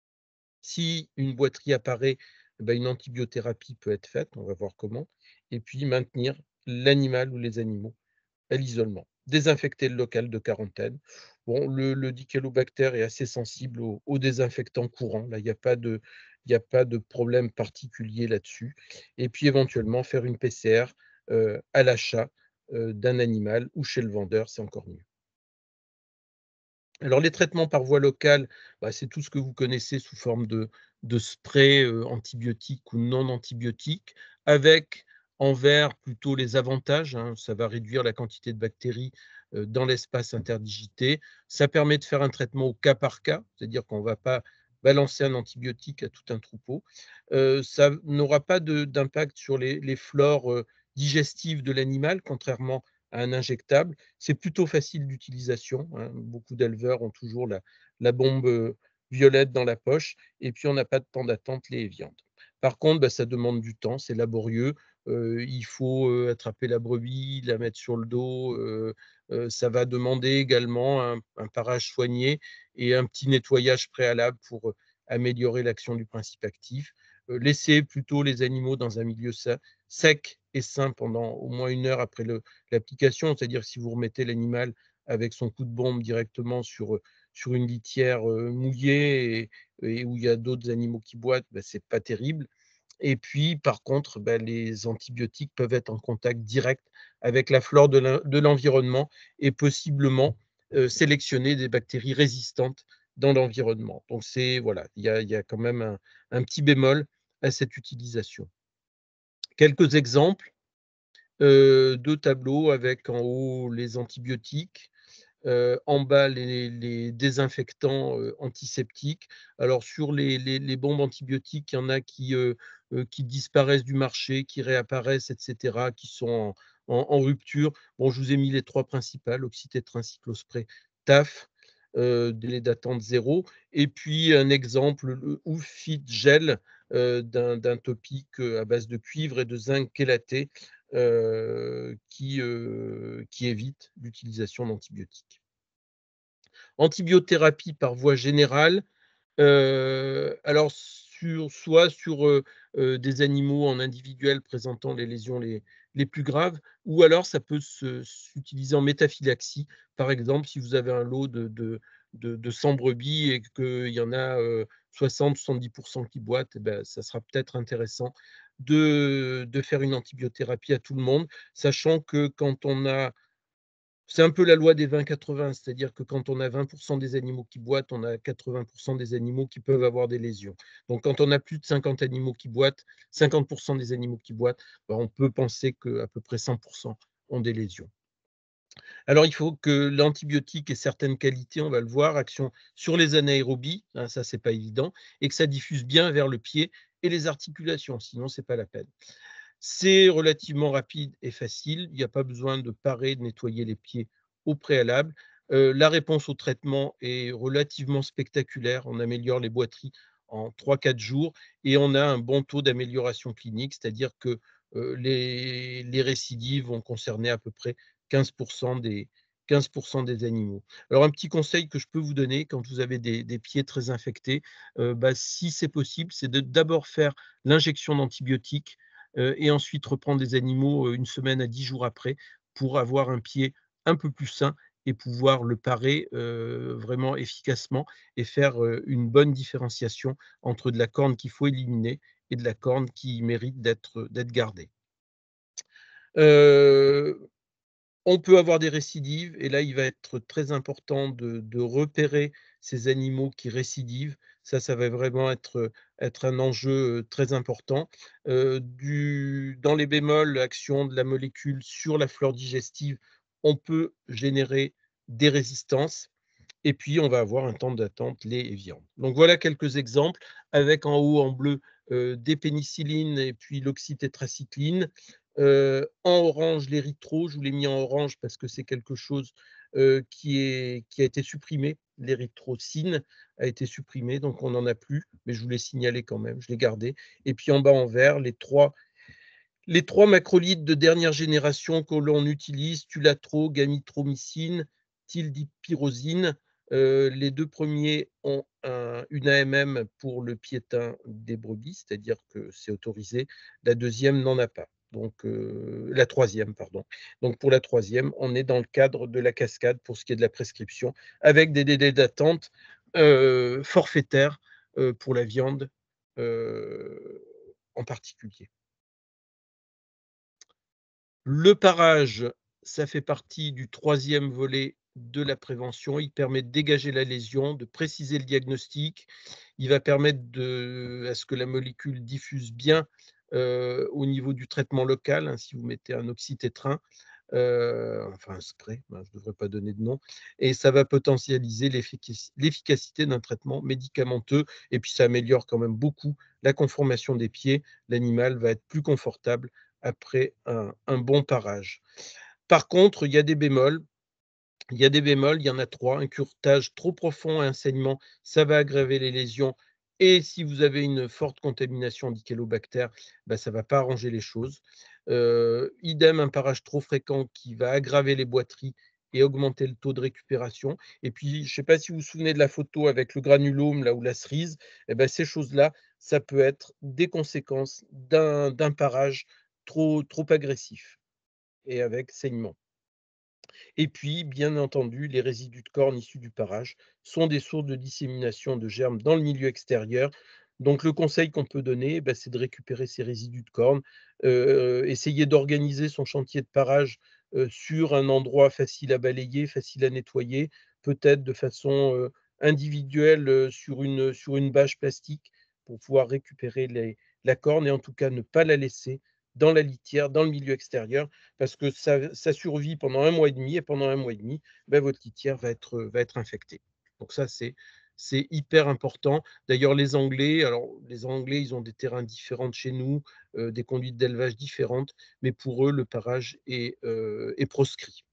Si une boiterie apparaît, une antibiothérapie peut être faite, on va voir comment, et puis maintenir l'animal ou les animaux à l'isolement. Désinfecter le local de quarantaine. Bon, le Dichelobacter est assez sensible aux désinfectants courants. Là, il y a pas de problème particulier là-dessus. Et puis éventuellement faire une PCR à l'achat d'un animal ou chez le vendeur, c'est encore mieux. Alors les traitements par voie locale, c'est tout ce que vous connaissez sous forme de spray, antibiotiques ou non antibiotiques, avec en vert plutôt les avantages, hein. Ça va réduire la quantité de bactéries, dans l'espace interdigité. Ça permet de faire un traitement au cas par cas, c'est-à-dire qu'on ne va pas balancer un antibiotique à tout un troupeau. Ça n'aura pas d'impact sur les flores, digestives de l'animal, contrairement à un injectable. C'est plutôt facile d'utilisation, hein. Beaucoup d'éleveurs ont toujours la bombe violette dans la poche et puis on n'a pas de temps d'attente lait et viande. Par contre, ça demande du temps, c'est laborieux. Il faut attraper la brebis, la mettre sur le dos. Ça va demander également un parage soigné et un petit nettoyage préalable pour améliorer l'action du principe actif. Laisser plutôt les animaux dans un milieu sec et sain pendant au moins 1 heure après l'application, c'est-à-dire si vous remettez l'animal avec son coup de bombe directement sur une litière mouillée et où il y a d'autres animaux qui boitent, c'est pas terrible. Et puis, par contre, les antibiotiques peuvent être en contact direct avec la flore de l'environnement et possiblement sélectionner des bactéries résistantes dans l'environnement. Donc, voilà, il y a quand même un petit bémol à cette utilisation. Quelques exemples. deux tableaux avec en haut les antibiotiques, en bas les désinfectants antiseptiques. Alors sur les bombes antibiotiques, il y en a qui disparaissent du marché, qui réapparaissent, etc., qui sont en rupture. Bon, je vous ai mis les trois principales, oxytétrin, cyclospray, TAF, délai d'attente 0. Et puis un exemple, le Oufit Gel d'un topique à base de cuivre et de zinc chélaté qui évite l'utilisation d'antibiotiques. Antibiothérapie par voie générale, alors soit sur des animaux en individuel présentant les lésions les plus graves, ou alors ça peut s'utiliser en métaphylaxie. Par exemple, si vous avez un lot de 100 brebis et qu'il y en a 60-70% qui boitent, eh ben, ça sera peut-être intéressant de faire une antibiothérapie à tout le monde, sachant que quand on a c'est un peu la loi des 20-80, c'est-à-dire que quand on a 20% des animaux qui boitent, on a 80% des animaux qui peuvent avoir des lésions. Donc quand on a plus de 50 animaux qui boitent, 50% des animaux qui boitent, ben, on peut penser qu'à peu près 100% ont des lésions. Alors il faut que l'antibiotique ait certaines qualités, on va le voir, action sur les anaérobies, hein, ça c'est pas évident, et que ça diffuse bien vers le pied et les articulations, sinon c'est pas la peine. C'est relativement rapide et facile. Il n'y a pas besoin de parer, de nettoyer les pieds au préalable. La réponse au traitement est relativement spectaculaire. On améliore les boiteries en 3-4 jours et on a un bon taux d'amélioration clinique, c'est-à-dire que les récidives vont concerner à peu près 15% des animaux. Alors un petit conseil que je peux vous donner quand vous avez des pieds très infectés, si c'est possible, c'est de d'abord faire l'injection d'antibiotiques et ensuite reprendre des animaux 1 semaine à 10 jours après pour avoir un pied un peu plus sain et pouvoir le parer vraiment efficacement et faire une bonne différenciation entre de la corne qu'il faut éliminer et de la corne qui mérite d'être gardée. On peut avoir des récidives et là, il va être très important de repérer ces animaux qui récidivent. Ça va vraiment être un enjeu très important. Dans les bémols, l'action de la molécule sur la flore digestive, on peut générer des résistances et puis on va avoir un temps d'attente lait et viande. Donc voilà quelques exemples avec en haut en bleu des pénicillines et puis l'oxytétracycline. En orange, l'érythro, je vous l'ai mis en orange parce que c'est quelque chose qui a été supprimé. L'érythrocine a été supprimé, donc on n'en a plus, mais je vous l'ai signalé quand même, je l'ai gardé. Et puis en bas en vert, les trois macrolides de dernière génération que l'on utilise, tulatro, gamithromycine, tildipyrosine. Les deux premiers ont une AMM pour le piétin des brebis, c'est-à-dire que c'est autorisé. La deuxième n'en a pas. Donc, la troisième, pardon. Donc, pour la troisième, on est dans le cadre de la cascade pour ce qui est de la prescription, avec des délais d'attente forfaitaires pour la viande en particulier. Le parage, ça fait partie du troisième volet de la prévention. Il permet de dégager la lésion, de préciser le diagnostic. Il va permettre à ce que la molécule diffuse bien au niveau du traitement local, hein, si vous mettez un oxytétrin, enfin un spray, je ne devrais pas donner de nom, et ça va potentialiser l'efficacité d'un traitement médicamenteux, et puis ça améliore quand même beaucoup la conformation des pieds. L'animal va être plus confortable après un bon parage. Par contre, il y a des bémols. Il y en a 3. Un curetage trop profond et un saignement, ça va aggraver les lésions. Et si vous avez une forte contamination d'Ichelobacter, ça ne va pas arranger les choses. Idem, un parage trop fréquent qui va aggraver les boiteries et augmenter le taux de récupération. Et puis, je ne sais pas si vous vous souvenez de la photo avec le granulome là, ou la cerise, ces choses-là, ça peut être des conséquences d'un parage trop agressif et avec saignement. Et puis, bien entendu, les résidus de corne issus du parage sont des sources de dissémination de germes dans le milieu extérieur. Donc, le conseil qu'on peut donner, c'est de récupérer ces résidus de corne, essayer d'organiser son chantier de parage sur un endroit facile à balayer, facile à nettoyer, peut-être de façon individuelle sur une bâche plastique pour pouvoir récupérer la corne et en tout cas ne pas la laisser dans la litière, dans le milieu extérieur, parce que ça survit pendant 1 mois et demi, et pendant 1 mois et demi, votre litière va être infectée. Donc ça, c'est hyper important. D'ailleurs, les Anglais, ils ont des terrains différents de chez nous, des conduites d'élevage différentes, mais pour eux, le parage est proscrit.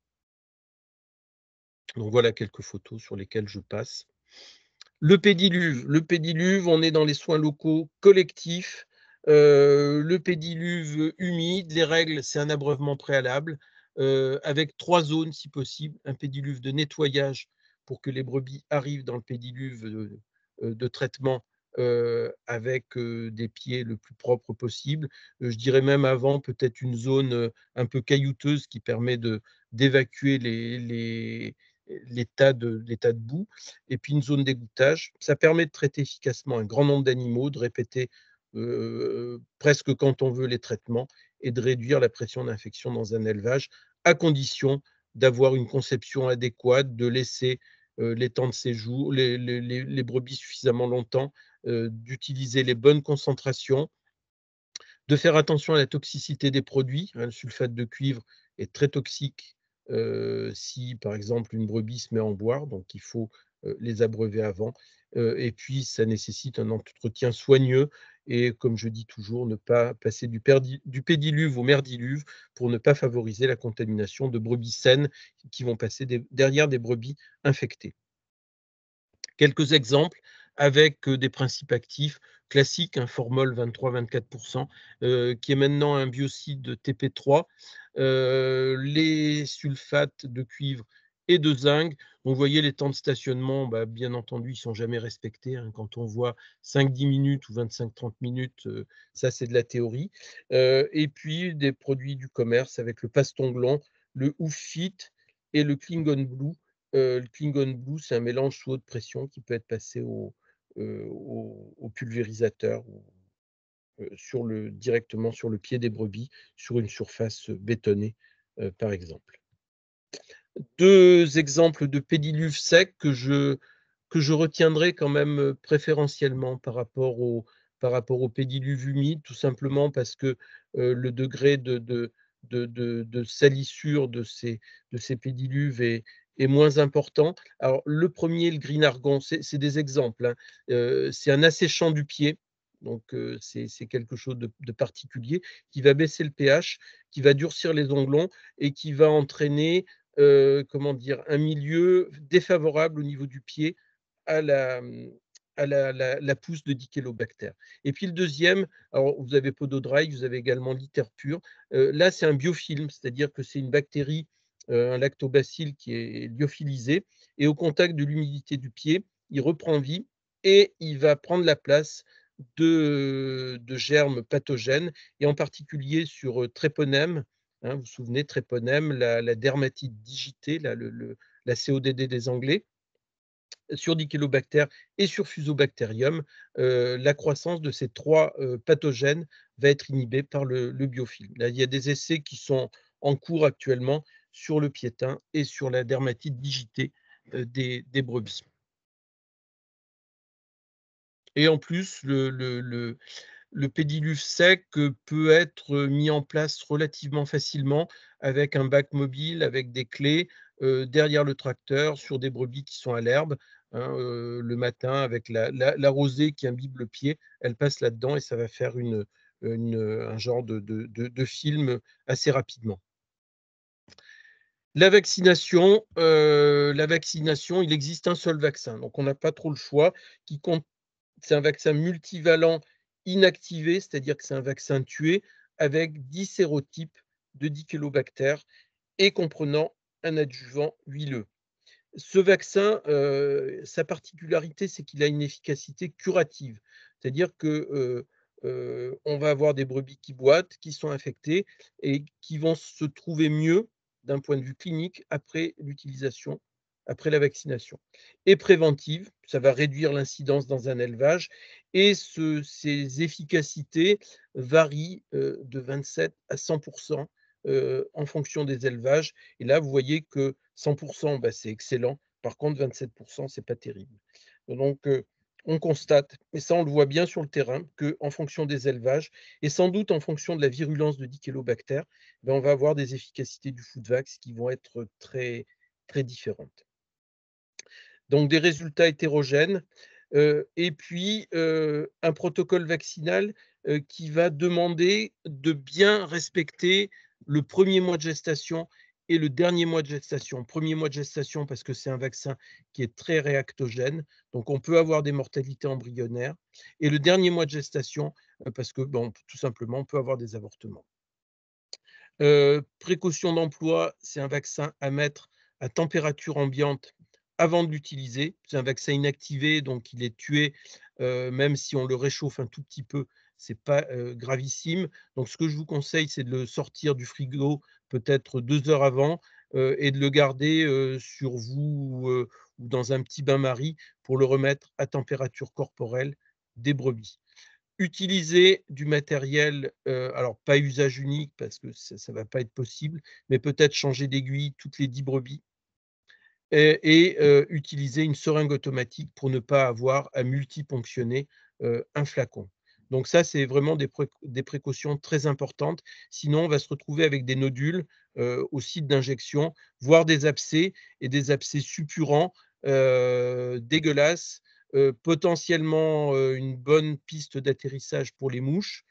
Donc voilà quelques photos sur lesquelles je passe. Le pédiluve, on est dans les soins locaux collectifs. Le pédiluve humide, les règles, c'est un abreuvement préalable, avec 3 zones si possible. Un pédiluve de nettoyage pour que les brebis arrivent dans le pédiluve de traitement, avec des pieds le plus propre possible. Je dirais même avant, peut-être une zone un peu caillouteuse qui permet d'évacuer les tas de boue, et puis une zone d'égouttage. Ça permet de traiter efficacement un grand nombre d'animaux, de répéter presque quand on veut les traitements, et de réduire la pression d'infection dans un élevage, à condition d'avoir une conception adéquate, de laisser les temps de séjour, les brebis suffisamment longtemps, d'utiliser les bonnes concentrations, de faire attention à la toxicité des produits. Le sulfate de cuivre est très toxique si, par exemple, une brebis se met à en boire, donc il faut les abreuver avant. Et puis, ça nécessite un entretien soigneux, et comme je dis toujours, ne pas passer du pédiluve au merdiluve pour ne pas favoriser la contamination de brebis saines qui vont passer derrière des brebis infectées. Quelques exemples avec des principes actifs classiques, un formol 23-24%, qui est maintenant un biocide TP3, les sulfates de cuivre et de zinc. Donc, vous voyez, les temps de stationnement, bien entendu, ils ne sont jamais respectés, hein. Quand on voit 5-10 minutes ou 25-30 minutes, ça, c'est de la théorie. Et puis, des produits du commerce avec le Pastonglon, le Oufit et le Klingon Blue. Le Klingon Blue, c'est un mélange sous haute pression qui peut être passé au pulvérisateur, ou directement sur le pied des brebis, sur une surface bétonnée, par exemple. 2 exemples de pédiluve sec que je retiendrai quand même préférentiellement par rapport au pédiluve humide, tout simplement parce que le degré de salissure de ces pédiluves est moins important. Alors, le premier, le green argon, c'est des exemples, hein. C'est un asséchant du pied, donc c'est quelque chose de particulier, qui va baisser le pH, qui va durcir les onglons, et qui va entraîner comment dire, un milieu défavorable au niveau du pied à la pousse de Dichelobacter. Et puis le deuxième, alors vous avez Pododrye, vous avez également l'Iterpure. Là, c'est un biofilm, c'est-à-dire que c'est une bactérie, un lactobacille qui est lyophilisé, et au contact de l'humidité du pied, il reprend vie et il va prendre la place de germes pathogènes, et en particulier sur Treponème. Hein, vous vous souvenez, Treponème, la dermatite digitée, la CODD des Anglais, sur Dichelobacter et sur Fusobacterium, la croissance de ces 3 pathogènes va être inhibée par le biofilm. Là, il y a des essais qui sont en cours actuellement sur le piétin et sur la dermatite digitée des brebis. Et en plus, le pédiluve sec peut être mis en place relativement facilement avec un bac mobile, avec des clés, derrière le tracteur, sur des brebis qui sont à l'herbe, hein, le matin, avec la rosée qui imbibe le pied, elle passe là-dedans, et ça va faire un genre de film assez rapidement. La vaccination, il existe un seul vaccin, donc on n'a pas trop le choix, qui compte. C'est un vaccin multivalent inactivé, c'est-à-dire que c'est un vaccin tué avec 10 sérotypes de Dichelobacter et comprenant un adjuvant huileux. Ce vaccin, sa particularité, c'est qu'il a une efficacité curative. C'est-à-dire que, on va avoir des brebis qui boitent, qui sont infectées, et qui vont se trouver mieux d'un point de vue clinique après l'utilisation, après la vaccination. Et préventive, ça va réduire l'incidence dans un élevage, et ces efficacités varient de 27 à 100 en fonction des élevages. Et là, vous voyez que 100 c'est excellent. Par contre, 27 c'est pas terrible. Donc, on constate, et ça on le voit bien sur le terrain, qu'en fonction des élevages, et sans doute en fonction de la virulence de Dichelobacter, ben, on va avoir des efficacités du Foodvax qui vont être très, très différentes. Donc des résultats hétérogènes, et puis un protocole vaccinal qui va demander de bien respecter le premier mois de gestation et le dernier mois de gestation. Premier mois de gestation parce que c'est un vaccin qui est très réactogène, donc on peut avoir des mortalités embryonnaires, et le dernier mois de gestation parce que, bon, tout simplement, on peut avoir des avortements. Précaution d'emploi, c'est un vaccin à mettre à température ambiante avant de l'utiliser. C'est un vaccin inactivé, donc il est tué, même si on le réchauffe un tout petit peu, c'est pas, gravissime. Donc ce que je vous conseille, c'est de le sortir du frigo peut-être 2 heures avant, et de le garder, sur vous, ou dans un petit bain-marie pour le remettre à température corporelle des brebis. Utiliser du matériel, alors pas usage unique parce que ça va pas être possible, mais peut-être changer d'aiguille toutes les 10 brebis, et utiliser une seringue automatique pour ne pas avoir à multiponctionner, un flacon. Donc ça, c'est vraiment des précautions très importantes. Sinon, on va se retrouver avec des nodules, au site d'injection, voire des abcès, et des abcès suppurants, dégueulasses, potentiellement, une bonne piste d'atterrissage pour les mouches,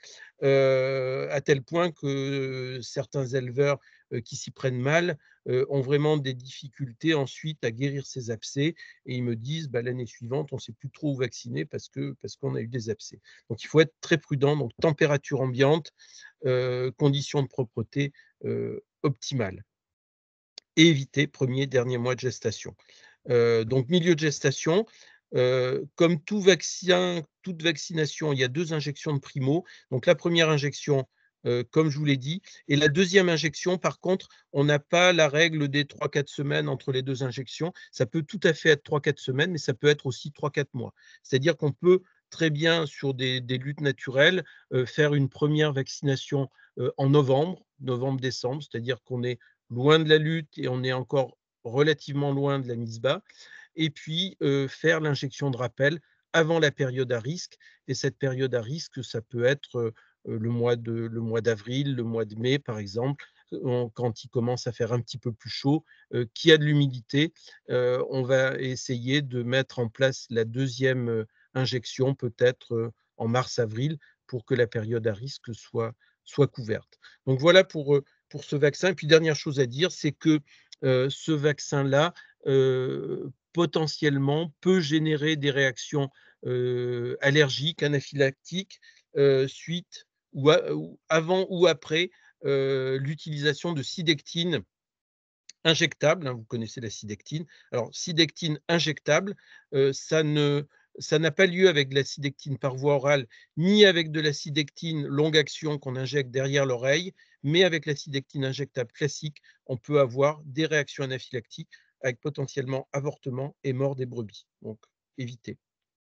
à tel point que certains éleveurs, qui s'y prennent mal, ont vraiment des difficultés ensuite à guérir ces abcès, et ils me disent: «Bah, l'année suivante, on ne sait plus trop où vacciner parce qu'on a eu des abcès». Donc il faut être très prudent, donc température ambiante, conditions de propreté, optimales, et éviter premier dernier mois de gestation. Donc milieu de gestation, comme tout vaccin, toute vaccination, il y a 2 injections de primo. Donc la première injection, comme je vous l'ai dit, et la deuxième injection, par contre, on n'a pas la règle des 3-4 semaines entre les 2 injections. Ça peut tout à fait être 3-4 semaines, mais ça peut être aussi 3-4 mois. C'est-à-dire qu'on peut très bien, sur des luttes naturelles, faire une première vaccination, en novembre-décembre, c'est-à-dire qu'on est loin de la lutte et on est encore relativement loin de la mise bas, et puis faire l'injection de rappel avant la période à risque. Et cette période à risque, ça peut être le mois d'avril, le mois de mai, par exemple, quand il commence à faire un petit peu plus chaud, qu'il y a de l'humidité. On va essayer de mettre en place la deuxième injection, peut-être en mars-avril, pour que la période à risque soit couverte. Donc voilà pour ce vaccin. Et puis dernière chose à dire, c'est que ce vaccin-là, potentiellement, peut générer des réactions allergiques, anaphylactiques, suite ou avant ou après l'utilisation de sidectine injectable, hein, vous connaissez la sidectine. Alors, sidectine injectable, ça n'a pas lieu avec de la sidectine par voie orale, ni avec de la sidectine longue action qu'on injecte derrière l'oreille, mais avec la sidectine injectable classique, on peut avoir des réactions anaphylactiques avec potentiellement avortement et mort des brebis. Donc, évitez.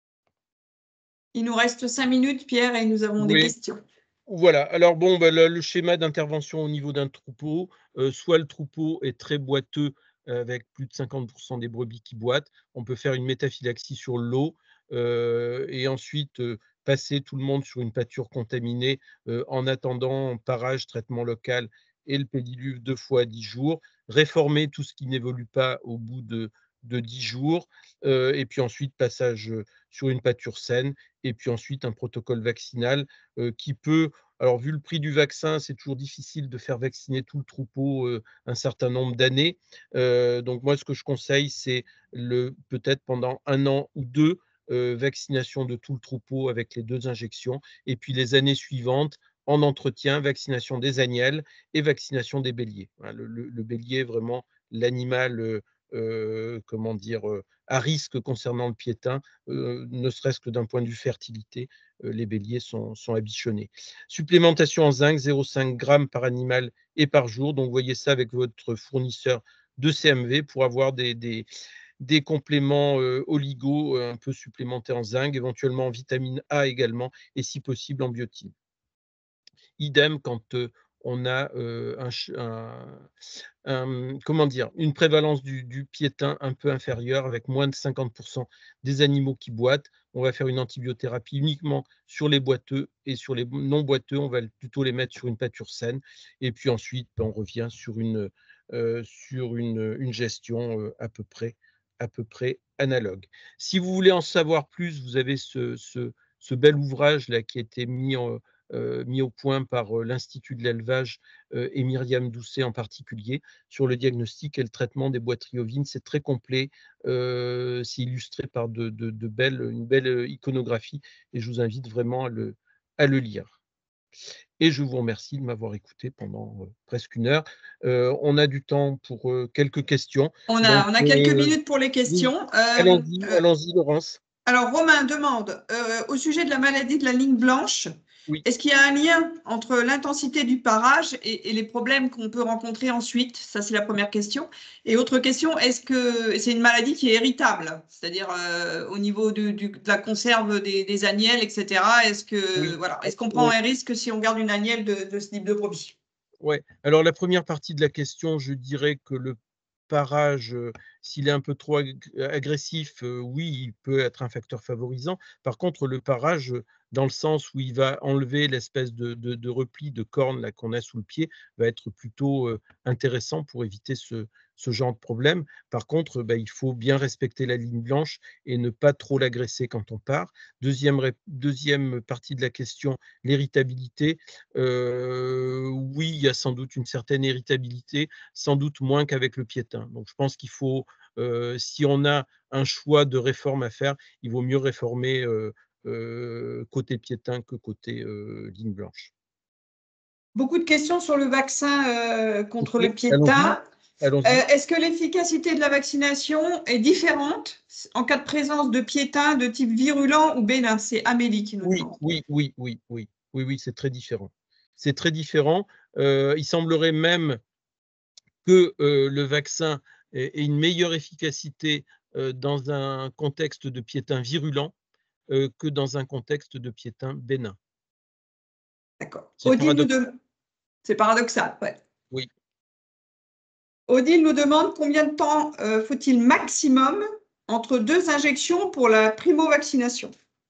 Il nous reste 5 minutes, Pierre, et nous avons des Oui. questions. Voilà, alors bon, bah, le schéma d'intervention au niveau d'un troupeau, soit le troupeau est très boiteux, avec plus de 50 des brebis qui boitent. On peut faire une métaphylaxie sur l'eau, et ensuite, passer tout le monde sur une pâture contaminée, en attendant parage, traitement local et le pédiluve 2 fois à 10 jours. Réformer tout ce qui n'évolue pas au bout de 10 jours, et puis ensuite passage, sur une pâture saine, et puis ensuite un protocole vaccinal, qui peut, alors vu le prix du vaccin, c'est toujours difficile de faire vacciner tout le troupeau, un certain nombre d'années. Donc moi, ce que je conseille, c'est peut-être pendant 1 an ou 2, vaccination de tout le troupeau avec les 2 injections, et puis les années suivantes, en entretien, vaccination des agnelles et vaccination des béliers. Voilà, le bélier est vraiment l'animal, comment dire? À risque concernant le piétin, ne serait-ce que d'un point de vue fertilité, les béliers sont abichonnés. Supplémentation en zinc, 0,5 g par animal et par jour. Donc, voyez ça avec votre fournisseur de CMV pour avoir des compléments oligo un peu supplémentés en zinc, éventuellement en vitamine A également, et si possible en biotine. Idem quand on a comment dire, une prévalence du piétin un peu inférieure, avec moins de 50 des animaux qui boitent. on va faire une antibiothérapie uniquement sur les boiteux, et sur les non boiteux, on va plutôt les mettre sur une pâture saine. Et puis ensuite, on revient sur une gestion à peu près analogue. Si vous voulez en savoir plus, vous avez ce bel ouvrage là qui a été mis au point par l'Institut de l'élevage et Myriam Doucet en particulier, sur le diagnostic et le traitement des boiteries ovines. C'est très complet, c'est illustré par une belle iconographie, et je vous invite vraiment à le lire. Et je vous remercie de m'avoir écouté pendant presque une heure. On a du temps pour quelques questions. On Donc, a quelques minutes pour les oui, questions. allons-y, Laurence. Alors, Romain demande, au sujet de la maladie de la ligne blanche, Oui. est-ce qu'il y a un lien entre l'intensité du parage et les problèmes qu'on peut rencontrer ensuite? Ça, c'est la première question. Et autre question, est-ce que c'est une maladie qui est héritable? C'est-à-dire au niveau de la conserve des agnelles, etc. Oui. Est-ce qu'on prend un risque si on garde une agnelle de ce type de brebis? Ouais. Alors la première partie de la question, je dirais que le parage, s'il est un peu trop agressif, oui, il peut être un facteur favorisant. Par contre, le parage, dans le sens où il va enlever l'espèce de repli de corne là qu'on a sous le pied, va être plutôt intéressant pour éviter ce genre de problème. Par contre, il faut bien respecter la ligne blanche et ne pas trop l'agresser quand on part. Deuxième partie de la question, l'héritabilité. Oui, il y a sans doute une certaine héritabilité, sans doute moins qu'avec le piétin. Donc je pense qu'il faut, si on a un choix de réforme à faire, il vaut mieux réformer côté piétin que côté ligne blanche. Beaucoup de questions sur le vaccin contre Ok, le piétin. allons-y. Est-ce que l'efficacité de la vaccination est différente en cas de présence de piétins de type virulent ou bénin? C'est Amélie qui nous Oui, demande. oui, c'est très différent. C'est très différent. Il semblerait même que le vaccin ait une meilleure efficacité dans un contexte de piétin virulent que dans un contexte de piétin bénin. D'accord. C'est Odile nous paradoxal. demande. C'est paradoxal, ouais. Oui. Odile nous demande combien de temps faut-il maximum entre deux injections pour la primo-vaccination?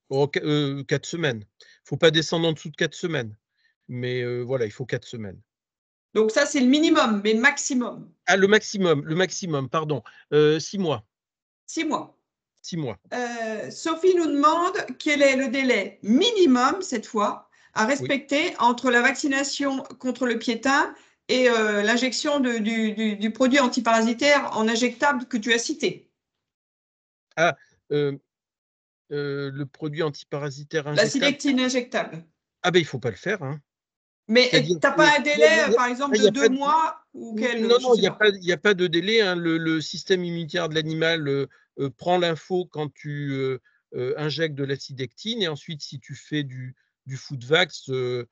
4 semaines. Il ne faut pas descendre en dessous de 4 semaines. Mais voilà, il faut 4 semaines. Donc ça, c'est le minimum, mais maximum. Ah, le maximum, pardon. 6 mois. 6 mois. 6 mois. Sophie nous demande quel est le délai minimum, cette fois, à Oui. respecter entre la vaccination contre le piétin et l'injection du produit antiparasitaire en injectable que tu as cité. Ah, le produit antiparasitaire La injectable. sidectine injectable. Ah ben il ne faut pas le faire, hein. Mais tu C'est-à-dire n'as que pas un délai, par exemple, il de y a 2 pas de mois ou quel, je non, ne sais pas. il y a pas de délai, hein. Le système immunitaire de l'animal prend l'info quand tu injectes de l'acidectine, et ensuite si tu fais du foodvax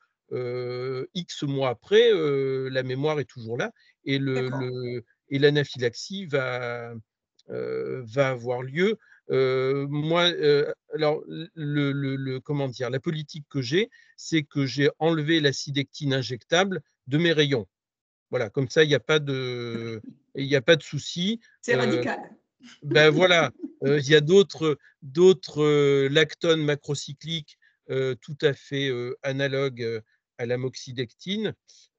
X mois après, la mémoire est toujours là, et D'accord. l'anaphylaxie va avoir lieu. Moi, alors comment dire, la politique que j'ai, c'est que j'ai enlevé l'acidectine injectable de mes rayons. Voilà, comme ça, il y a pas de souci. C'est radical. Ben voilà, il y a d'autres lactones macrocycliques tout à fait analogues à l'amoxidectine,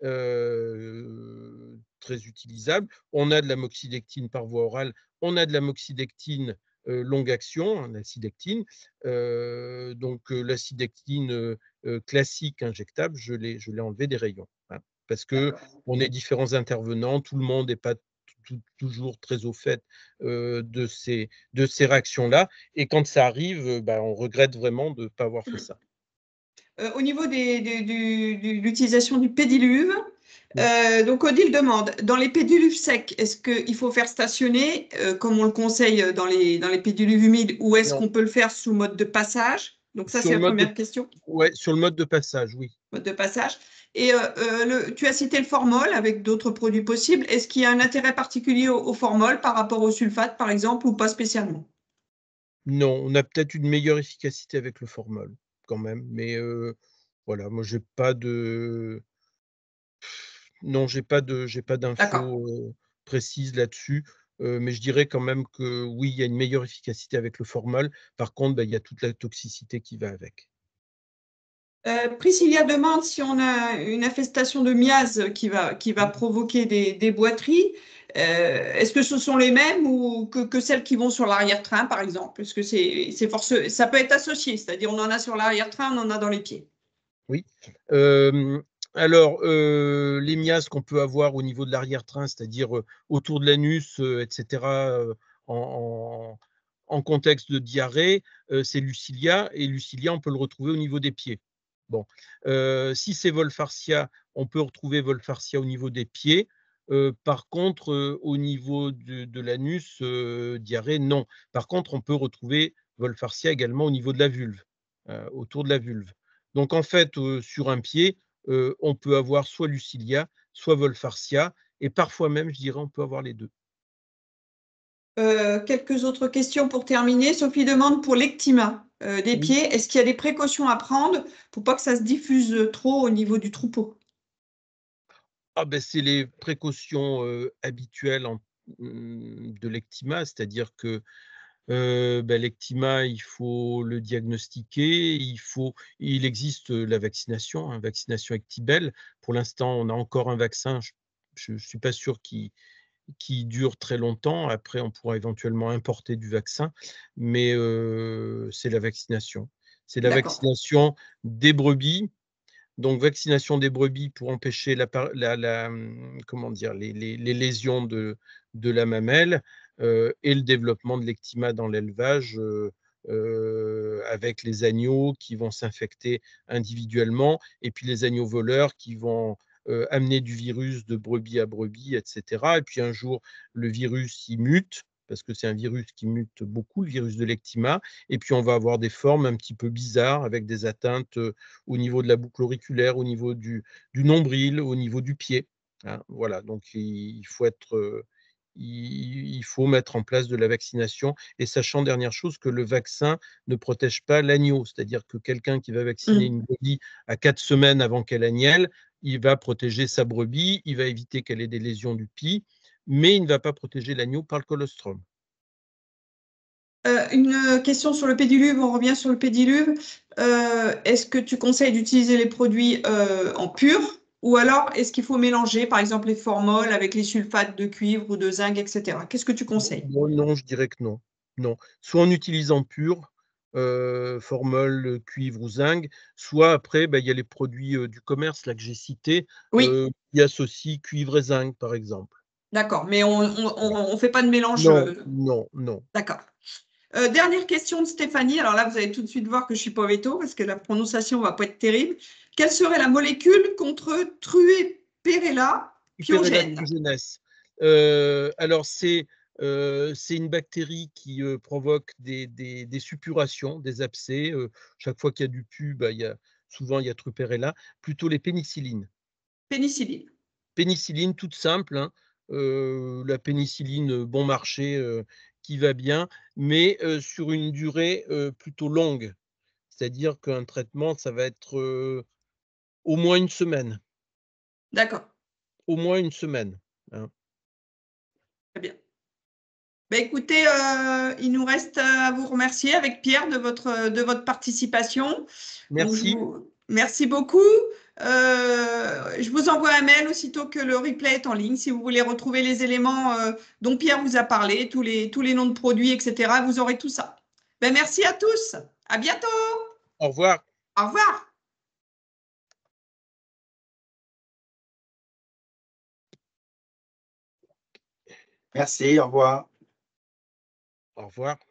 très utilisables. On a de l'amoxidectine par voie orale, on a de l'amoxidectine longue action, hein, l'acidectine. Donc l'acidectine classique injectable, je l'ai enlevé des rayons, hein, parce que on est différents intervenants, tout le monde n'est pas toujours très au fait de ces réactions-là. Et quand ça arrive, on regrette vraiment de ne pas avoir fait ça. Au niveau de l'utilisation du pédiluve, Oui. donc Odile demande, dans les pédiluves secs, est-ce qu'il faut faire stationner, comme on le conseille dans les pédiluves humides, ou est-ce Non, qu'on peut le faire sous mode de passage? Donc ça, c'est sur le la mode de, première question, ouais, sur le mode de passage, oui. mode de passage. Et tu as cité le formol avec d'autres produits possibles. Est-ce qu'il y a un intérêt particulier au formol par rapport au sulfate, par exemple, ou pas spécialement? Non, on a peut-être une meilleure efficacité avec le formol, quand même. Mais voilà, moi, j'ai pas de. Non, j'ai pas D'accord. d'infos précises là-dessus. mais je dirais quand même que oui, il y a une meilleure efficacité avec le formol. Par contre, il y a toute la toxicité qui va avec. Priscilla demande si on a une infestation de miase qui va provoquer des boiteries. Est-ce que ce sont les mêmes ou que celles qui vont sur l'arrière-train, par exemple? Est-ce que ça peut être associé, c'est-à-dire on en a sur l'arrière-train, on en a dans les pieds. Oui. Alors, les miases qu'on peut avoir au niveau de l'arrière-train, c'est-à-dire autour de l'anus, etc., en contexte de diarrhée, c'est Lucilia, et Lucilia, on peut le retrouver au niveau des pieds. Bon, si c'est Wolffartia, on peut retrouver Wolffartia au niveau des pieds. Par contre, au niveau de l'anus, diarrhée, non. Par contre, on peut retrouver Wolffartia également au niveau de la vulve, autour de la vulve. Donc, en fait, sur un pied, on peut avoir soit Lucilia, soit Wolffartia, et parfois même, je dirais, on peut avoir les deux. Quelques autres questions pour terminer. Sophie demande pour l'ectima des Oui. pieds, est-ce qu'il y a des précautions à prendre pour pas que ça se diffuse trop au niveau du troupeau? Ah ben, c'est les précautions habituelles de l'ectima, c'est-à-dire que l'ectima, il faut le diagnostiquer, il existe la vaccination, vaccination Ectibel. Pour l'instant, on a encore un vaccin, je ne suis pas sûr qui dure très longtemps. Après, on pourra éventuellement importer du vaccin, mais c'est la vaccination. C'est la D'accord. vaccination des brebis. Donc, vaccination des brebis pour empêcher comment dire, les lésions de la mamelle, et le développement de l'ectima dans l'élevage, avec les agneaux qui vont s'infecter individuellement, et puis les agneaux voleurs qui vont amener du virus de brebis à brebis, etc. Et puis un jour, le virus il mute, parce que c'est un virus qui mute beaucoup, le virus de l'ectima, et puis on va avoir des formes un petit peu bizarres avec des atteintes au niveau de la boucle auriculaire, au niveau du nombril, au niveau du pied. Hein, voilà, donc il faut mettre en place de la vaccination, et sachant, dernière chose, que le vaccin ne protège pas l'agneau, c'est-à-dire que quelqu'un qui va vacciner une brebis à 4 semaines avant qu'elle agnelle, il va protéger sa brebis, il va éviter qu'elle ait des lésions du pie, mais il ne va pas protéger l'agneau par le colostrum. Une question sur le pédiluve, on revient sur le pédiluve. Est-ce que tu conseilles d'utiliser les produits en pur ou alors est-ce qu'il faut mélanger par exemple les formols avec les sulfates de cuivre ou de zinc, etc. Qu'est-ce que tu conseilles? Non, je dirais que non. Non. Soit en utilisant pur, formol, cuivre ou zinc, soit après, il y a les produits du commerce là, que j'ai cités, Oui, qui associent cuivre et zinc, par exemple. d'accord, mais Voilà. on fait pas de mélange. Non, non, non. D'accord. Dernière question de Stéphanie. Alors là, vous allez tout de suite voir que je suis pas veto parce que la prononciation va pas être terrible. Quelle serait la molécule contre Trueperella Hyperella pyogène? pyogenes. Alors, c'est une bactérie qui provoque des suppurations, des abcès. Chaque fois qu'il y a du pus, souvent il y a Truperella, plutôt les pénicillines. Pénicilline. Pénicilline toute simple, hein, la pénicilline bon marché, qui va bien, mais sur une durée plutôt longue. C'est-à-dire qu'un traitement, ça va être au moins une semaine. D'accord, Au moins une semaine, hein. très bien. Ben, écoutez, il nous reste à vous remercier avec Pierre de votre participation. Donc, Merci. merci beaucoup. Je vous envoie un mail aussitôt que le replay est en ligne. Si vous voulez retrouver les éléments dont Pierre vous a parlé, tous les noms de produits, etc., vous aurez tout ça. Ben, merci à tous. À bientôt. Au revoir. Au revoir. Merci, au revoir. Au revoir.